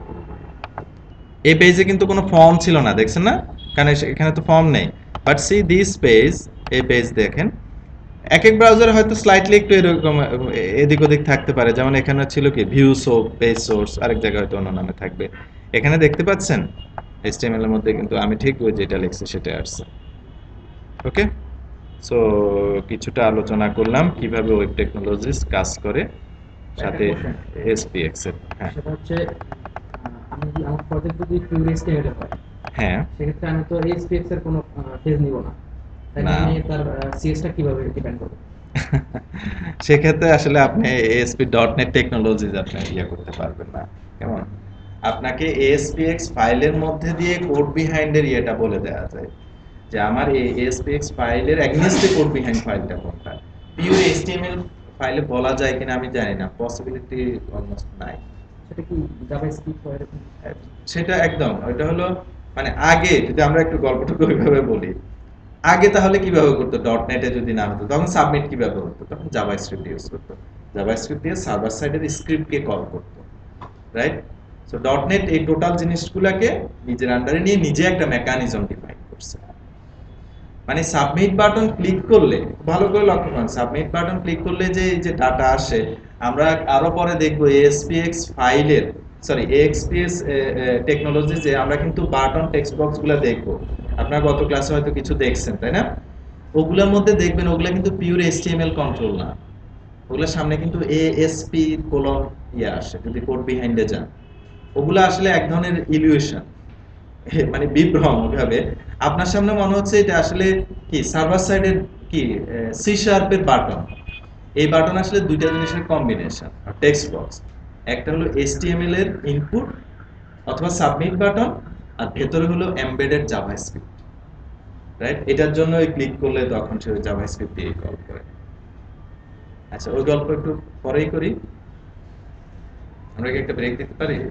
এই পেজে কিন্তু কোনো ফর্ম ছিল না, দেখছেন না? কারণ এখানে তো ফর্ম নেই। বাট সি দিস পেজ, এই পেজ দেখেন, এক এক ব্রাউজারে হয়তো স্লাইটলি একটু এরকম এদিক ওদিক থাকতে পারে, যেমন এখানে ছিল কি ভিউ সোর্স, পেজ সোর্স, আরেক জায়গায় হয়তো অন্য নামে থাকবে। এখানে দেখতে পাচ্ছেন এইচটিএমএল এর মধ্যে কিন্তু আমি ঠিক ওই যেটা লিখছি সেটা আসছে। ওকে, সো কিছুটা আলোচনা করলাম কিভাবে ওয়েব টেকনোলজিস কাজ করে, সাথে এসপিএক্স এর। হ্যাঁ, সেটা হচ্ছে আমি যদি আমার প্রজেক্ট যদি পিউর এইচটিএমএল এর হয়, হ্যাঁ, সেক্ষেত্রে আমি তো এসপিএক্স এর কোনো পেজ নিব না, তাই না। আমি তার সিএসটা কিভাবে ডিপেন্ড করব? সেক্ষেত্রে আসলে আপনি এএসপি ডট নেট টেকনোলজিস আপনি ইয়ে করতে পারবেন না। কেমন? আপনাকে এএসপিএক্স ফাইলের মধ্যে দিয়ে কোড বিহাইন্ড এর ইয়েটা বলে দেওয়া যায় যে আমার এই এএসপিএক্স ফাইলের এগেইনস্টে কোড বিহাইন্ড ফাইলটা কোনটা। পিওর এইচটিএমএল ফাইলে বলা যায় কিনা আমি জানি না, পসিবিলিটি অলমোস্ট নাই। সেটা কি জাভাস্ক্রিপ্ট হয় এরকম? সেটা একদম, ওইটা হলো মানে আগে যদি আমরা একটু গল্পটুকু ওইভাবে বলি, আগে তাহলে কিভাবে করতো, ডট নেটে যদি না হতো তখন সাবমিট কিভাবে হতো, তখন জাভাস্ক্রিপ্ট ইউজ করতো, জাভাস্ক্রিপ্ট দিয়ে সার্ভার সাইডের স্ক্রিপ্টকে কল করতো, রাইট? সো ডট নেট এই টোটাল জিনিসগুলোকে নিজের আন্ডারে নিয়ে নিজে একটা মেকানিজম ডিফাইন করছে। মানে সাবমিট বাটন ক্লিক করলে, ভালো করে লক্ষ্য করুন, সাবমিট বাটন ক্লিক করলে যে এই যে ডাটা আসে, আমরা আরো পরে দেখবো এএসপিএক্স ফাইলের, সরি এএক্সপিএস টেকনোলজি, যে আমরা কিন্তু বাটন টেক্সট বক্স গুলো দেখবো। আপনারা গত ক্লাসে হয়তো কিছু দেখছেন, তাই না? ওগুলোর মধ্যে দেখবেন ওগুলা কিন্তু পিওর এইচটিএমএল কন্ট্রোল না, ওগুলোর সামনে কিন্তু এএসপি কোলন ইয়ে আসে যদি কোড বিহাইন্ডে যান। ওগুলো আসলে এক ধরনের ইলিউশন, মানে বিভ্রম ভাবে আপনার সামনে মনে হচ্ছে এটা আসলে কি সার্ভার সাইডের কি সি শার্পের বাটন। এই বাটন আসলে দুইটা জিনিসের কম্বিনেশন টেক্সট বক্স। একটা হলো এইচটিএমএল এর ইনপুট অথবা সাবমিট বাটন, আর ভেতরে হলো এমবেডেড জাভাস্ক্রিপ্ট, রাইট? এটার জন্য ক্লিক করলে তখন সে জাভাস্ক্রিপ্ট দিয়ে কল করে। আচ্ছা, ওই গল্প একটু পরেই করি, আমরা কি একটা ব্রেক দিতে পারি?